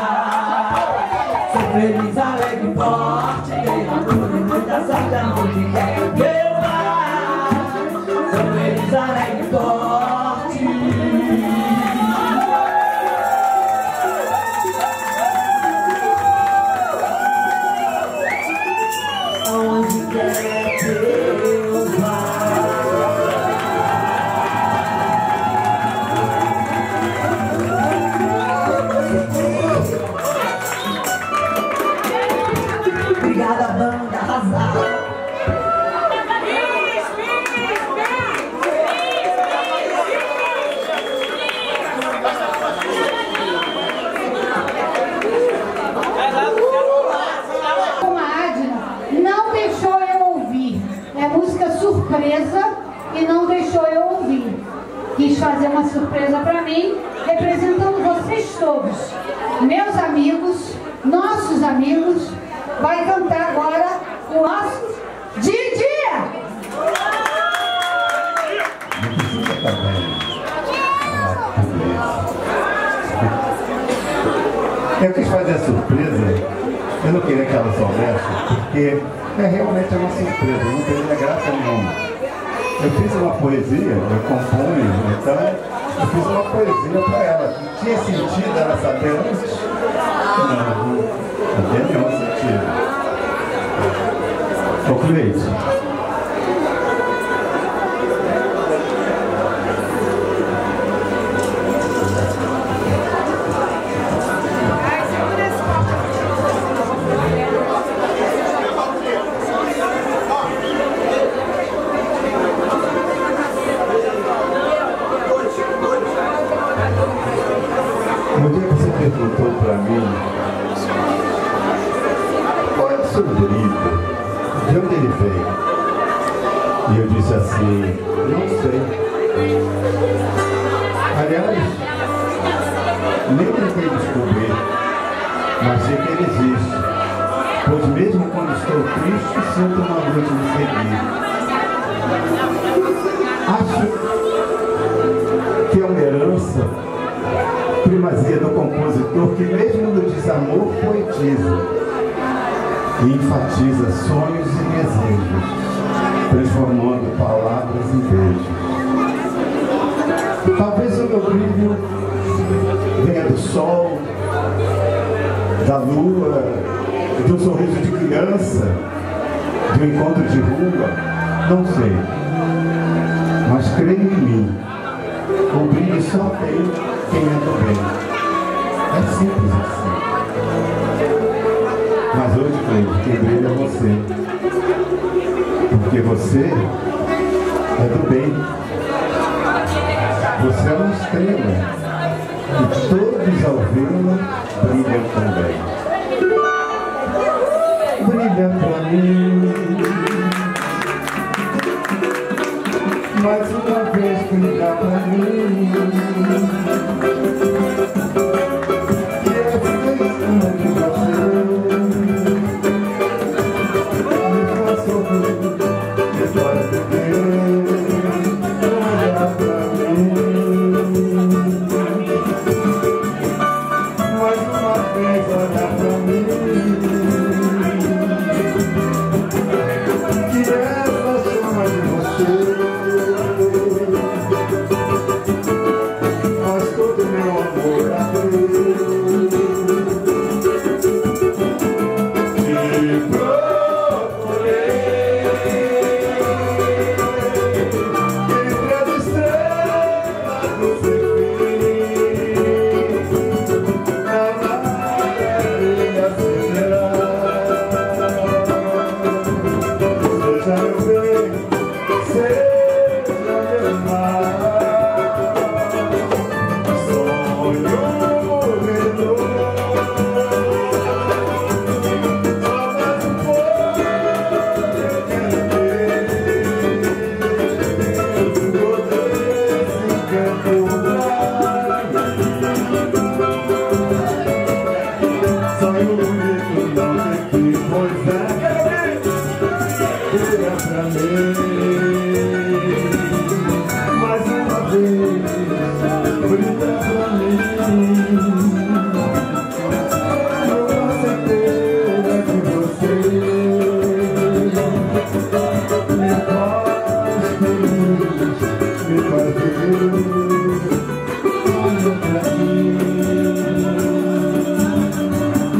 Sou feliz, alegre, forte, tem amor e muita sorte aonde quer que eu vá. Sou feliz, alegre, forte. Aonde quer que eu vá. Obrigada, banda, arrasada. Vai lá, quis fazer uma surpresa para mim, representando vocês todos, meus amigos, nossos amigos. Vai cantar agora o nosso Didi! Não precisa também. Eu quis fazer a surpresa, eu não queria que ela soubesse, porque é realmente uma surpresa, não teria graça nenhuma. Eu fiz uma poesia, eu componho, então eu fiz uma poesia para ela. Tinha sentido ela saber antes? Não, não tem nenhum sentido. Ô Cleide, no dia que você perguntou para mim qual é o seu brilho, de onde ele veio, e eu disse assim, não sei. Aliás, nem tentei descobrir, mas sei que ele existe, pois mesmo quando estou triste, sinto uma luz me seguir. Acho que é uma herança, primazia do compositor, que mesmo no desamor poetiza e enfatiza sonhos e desejos, transformando palavras em beijos. Talvez o meu brilho venha do sol, da lua, do sorriso de criança, do encontro de rua, não sei. Mas creio em mim, o brilho só tem quem é do bem. É simples assim. Mas hoje, Cleide, quem brilha é você. Porque você é do bem. Você é uma estrela. E todos ao vê-la brilham também. Brilha pra mim. Mais uma vez brilha pra mim. Que é feliz de você. Me faz sorrir, me faz viver. Olha pra mim. Mais uma vez olha pra mim. Que essa chama de você.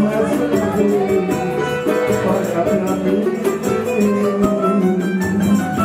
Olha pra mim.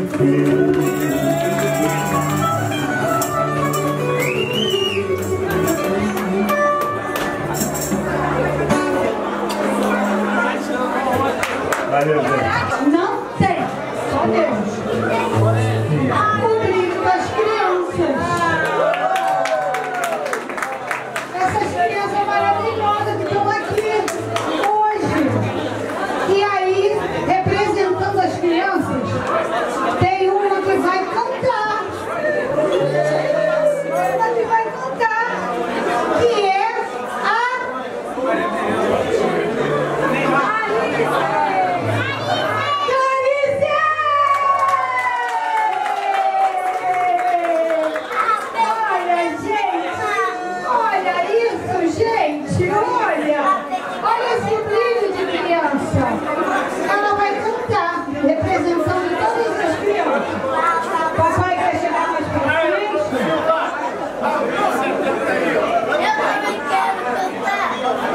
Valeu, gente. Não tem, só Deus. O brilho das crianças. Essas crianças maravilhosas que estão aqui hoje. E aí, representando as crianças, tem uma que vai cantar. Uma que vai cantar, que é a ela vai cantar, representando todas as crianças. Papai quer chegar mais pra frente? Eu também quero cantar. Eu vou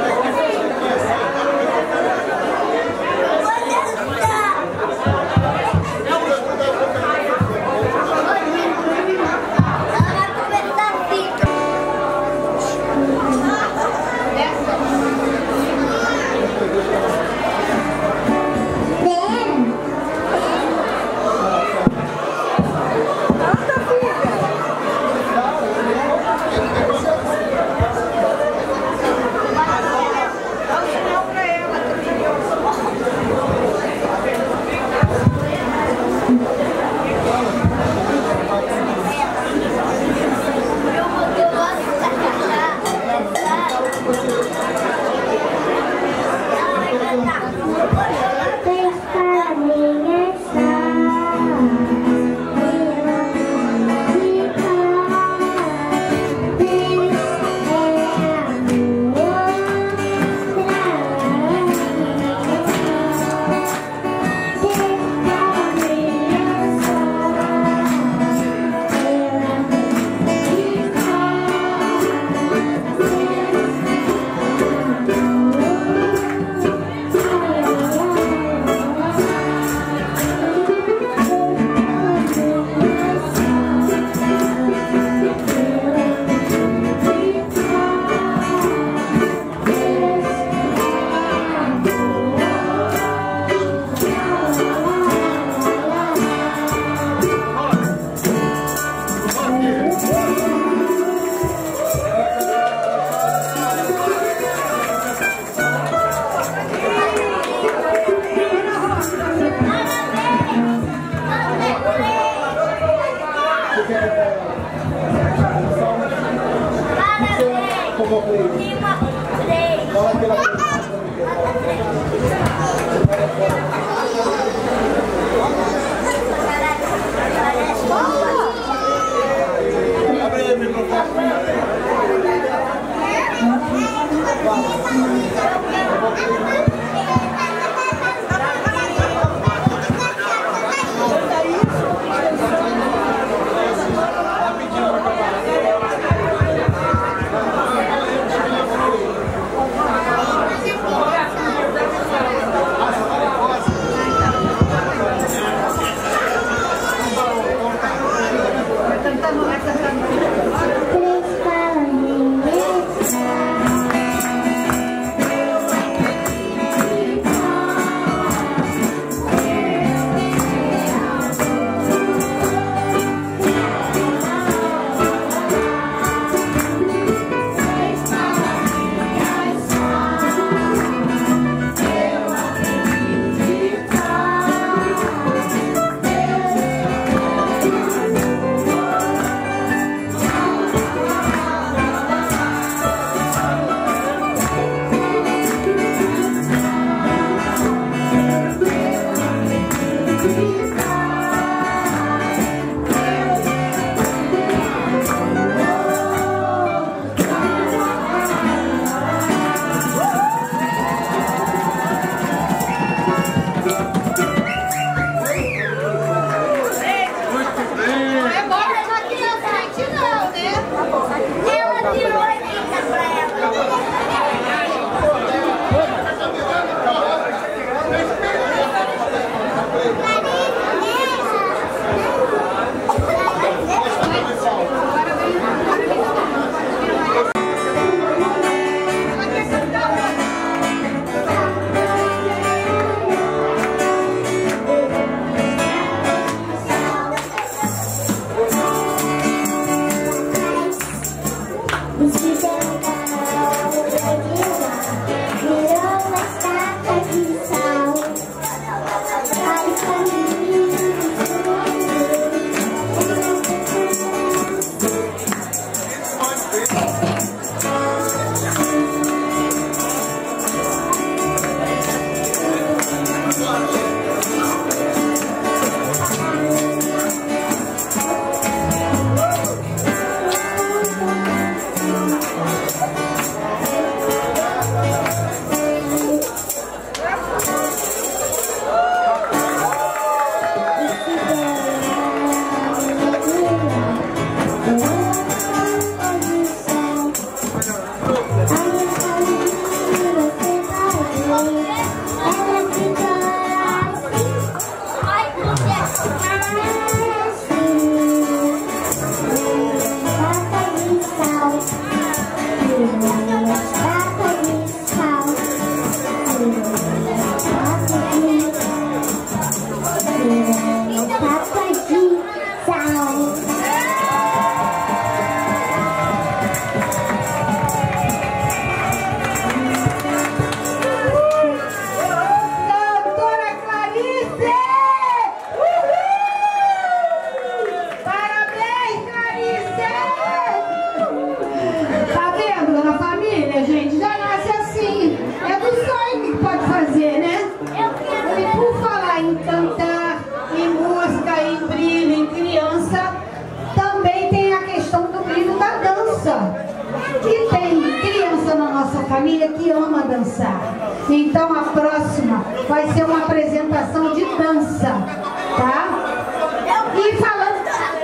família que ama dançar. Então a próxima vai ser uma apresentação de dança, tá? E falando...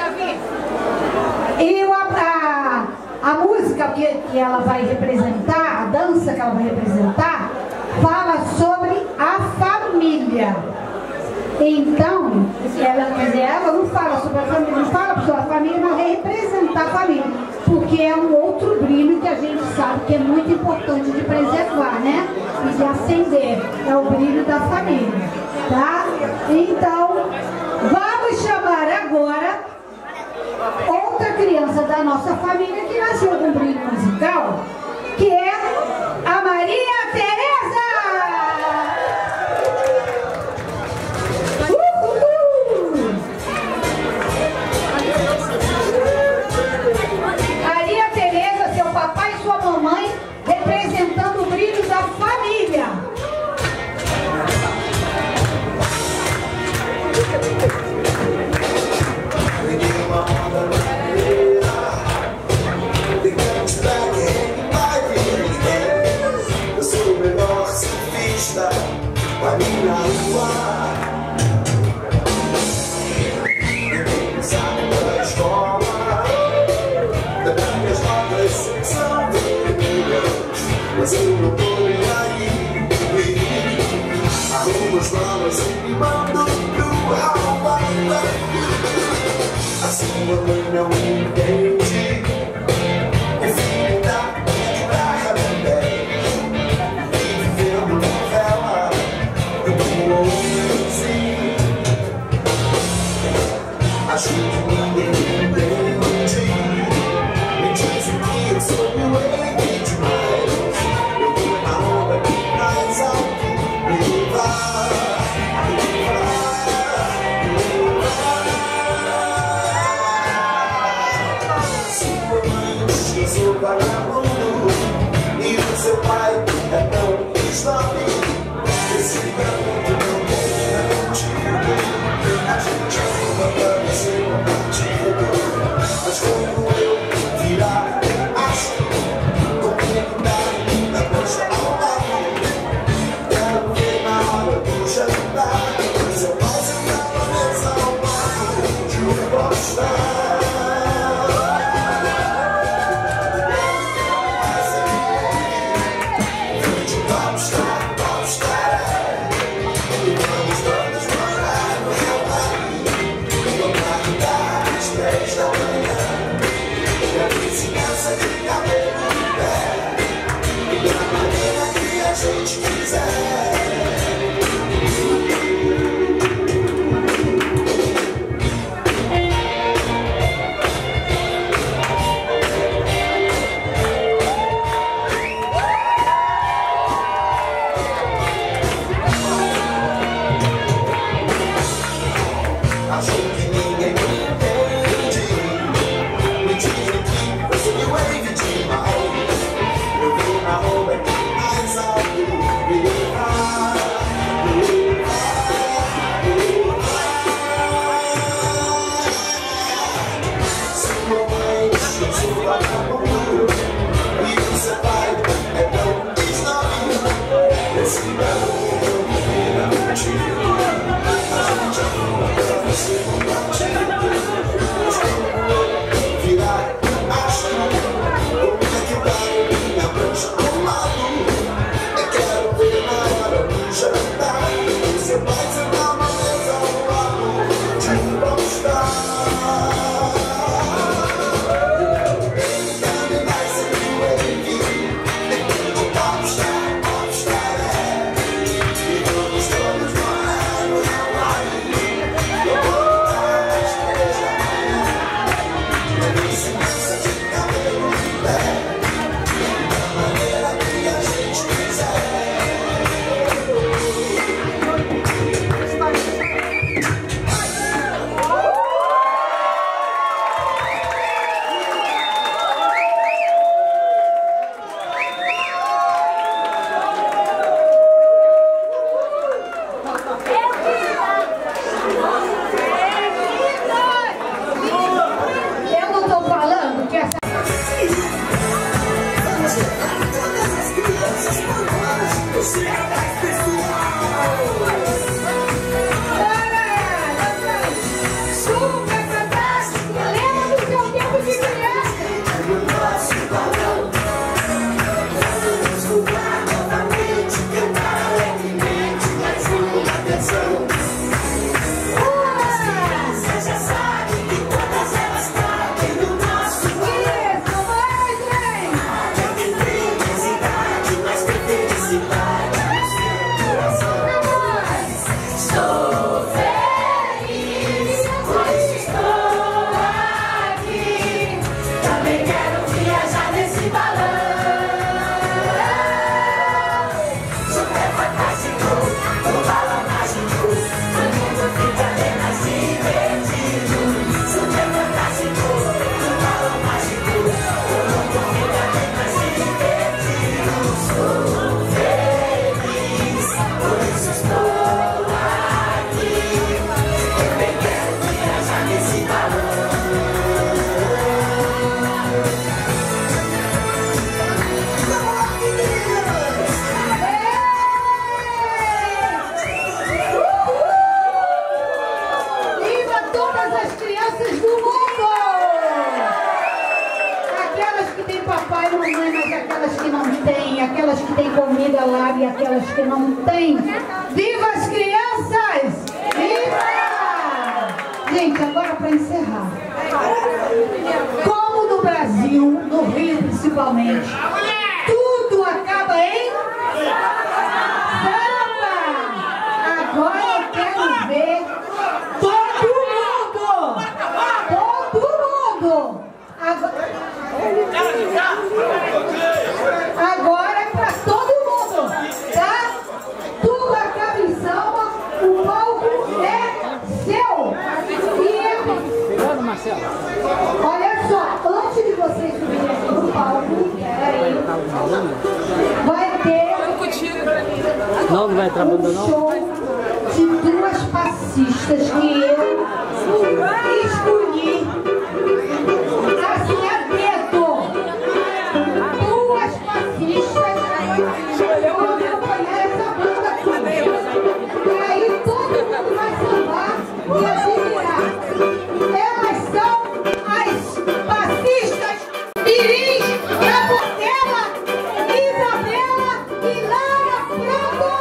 E a, a, a música que, que ela vai representar, a dança que ela vai representar, fala sobre a família. Então, ela, quer dizer, ela não fala sobre a família, não fala sobre a família, mas vai representar a família, porque é um outro brilho que a gente sabe que é muito importante de preservar, né? E de acender, é o brilho da família, tá? Então, vamos chamar agora outra criança da nossa família que nasceu com brilho musical, que é a Maria Tereza! Uhul! Maria Tereza, seu papai e sua mamãe, representando o brilho da família. A minha rua, ninguém sabe da escola, das minhas notas são vermelhas, mas eu não tô aí. Arrumo as malas e me mando pro alma. A sua mãe não entende, o filho da guitarra também, vivendo novela. Acho que ninguém entende. Me dizem que eu sou doente demais. Eu vou na onda que mais alto me levar, me levar, me levar. Sua mãe diz que eu sou vagabundo e o seu pai é tão estável. Esse garoto não tem contigo. A gente ama pra ser compartilhado. Mas quando eu virar, acho comigo na coxa ao lado. Quero ver na hora do jantar. Seu pai sentar na mesa ao lado. Juro gostar. aquelas que não têm, aquelas que têm comida lá e aquelas que não têm. Viva as crianças! Viva! Gente, agora para encerrar. Como no Brasil, no Rio principalmente, tudo acaba em samba! Agora eu quero ver todo mundo! Todo mundo! Agora, agora é para todo mundo, tá? Tudo acaba em samba, o palco é seu! E olha só, antes de vocês subirem aqui no palco, peraí, vai ter Não, não vai entrar banda, um não? show de duas passistas que eu escolhi assim a dedo. Duas passistas vão acompanhar essa banda toda. E aí todo mundo vai sambar e admirar. Elas são as passistas Piris, Portela, Isabela e Lara Prado!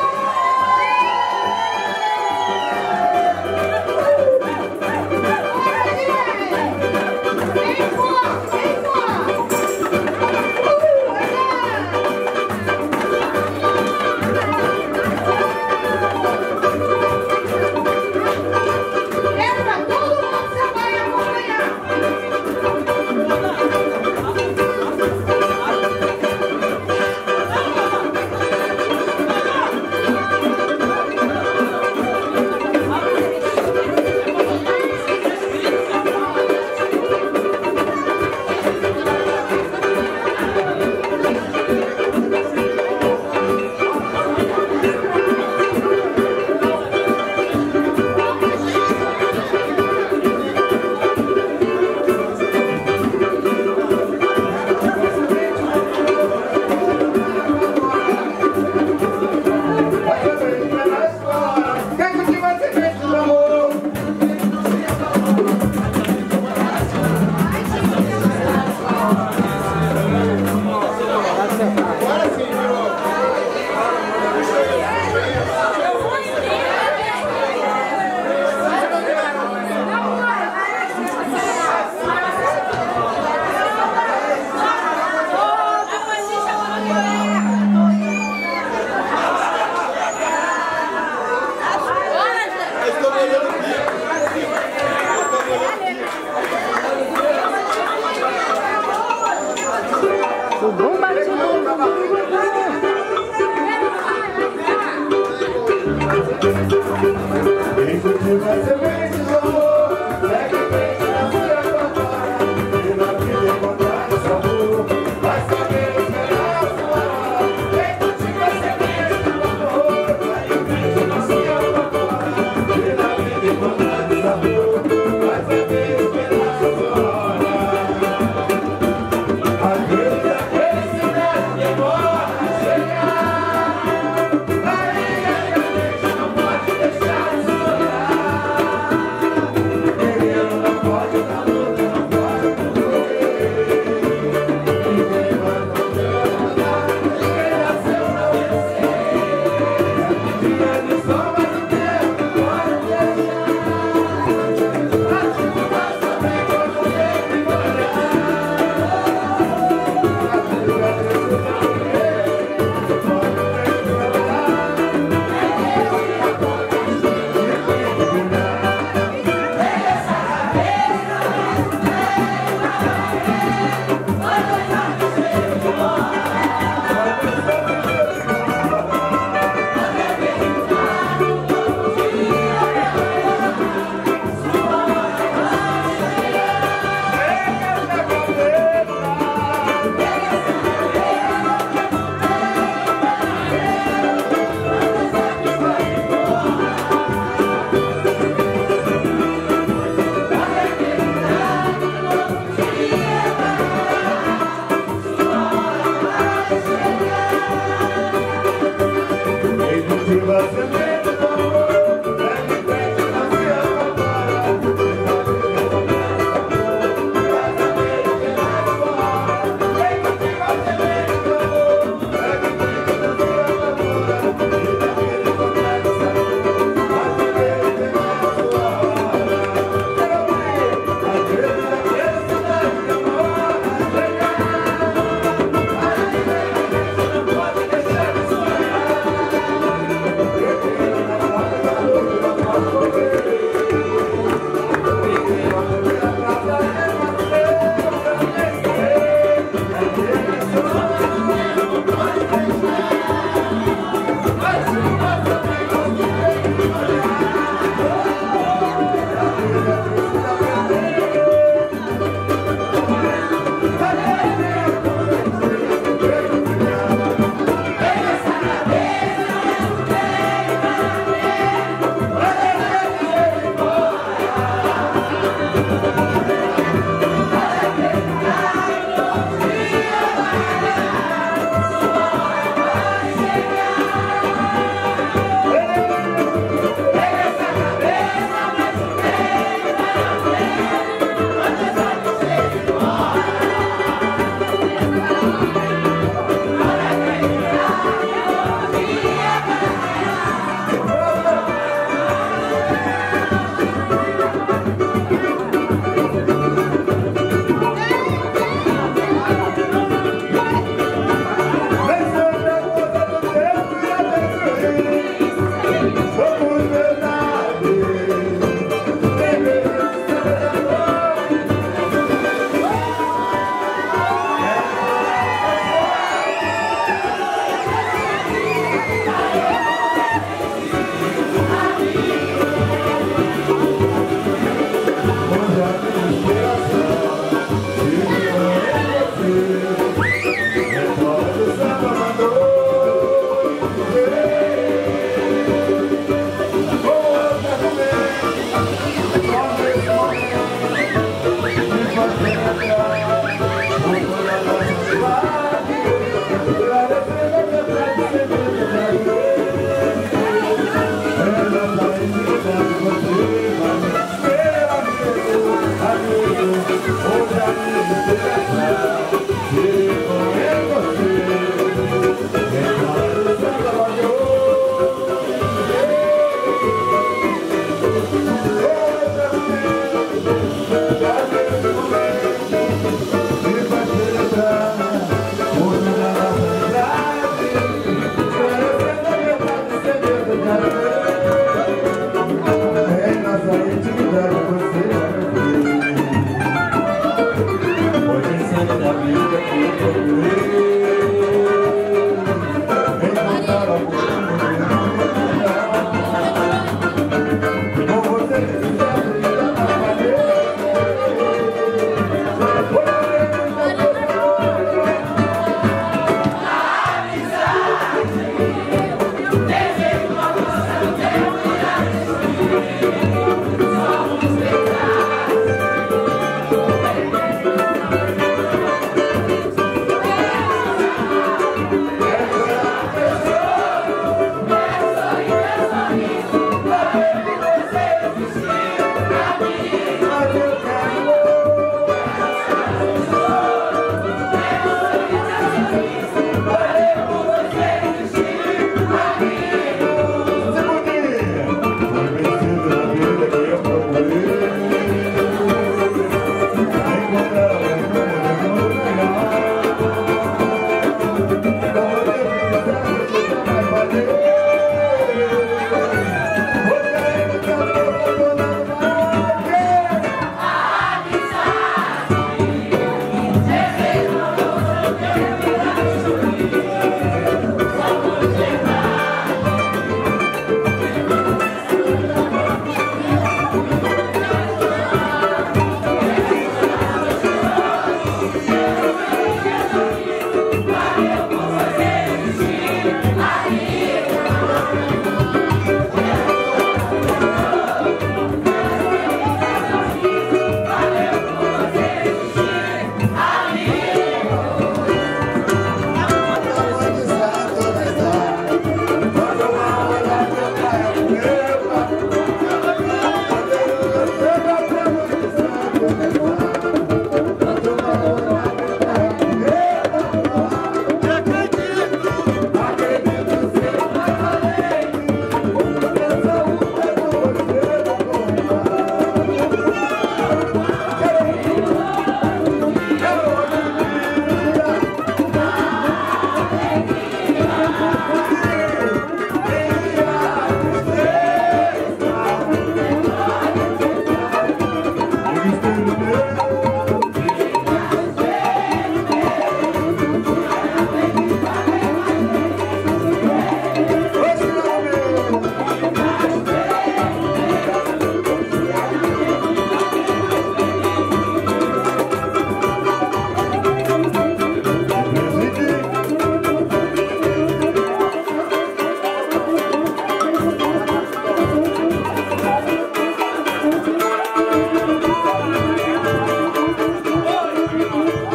Yeah.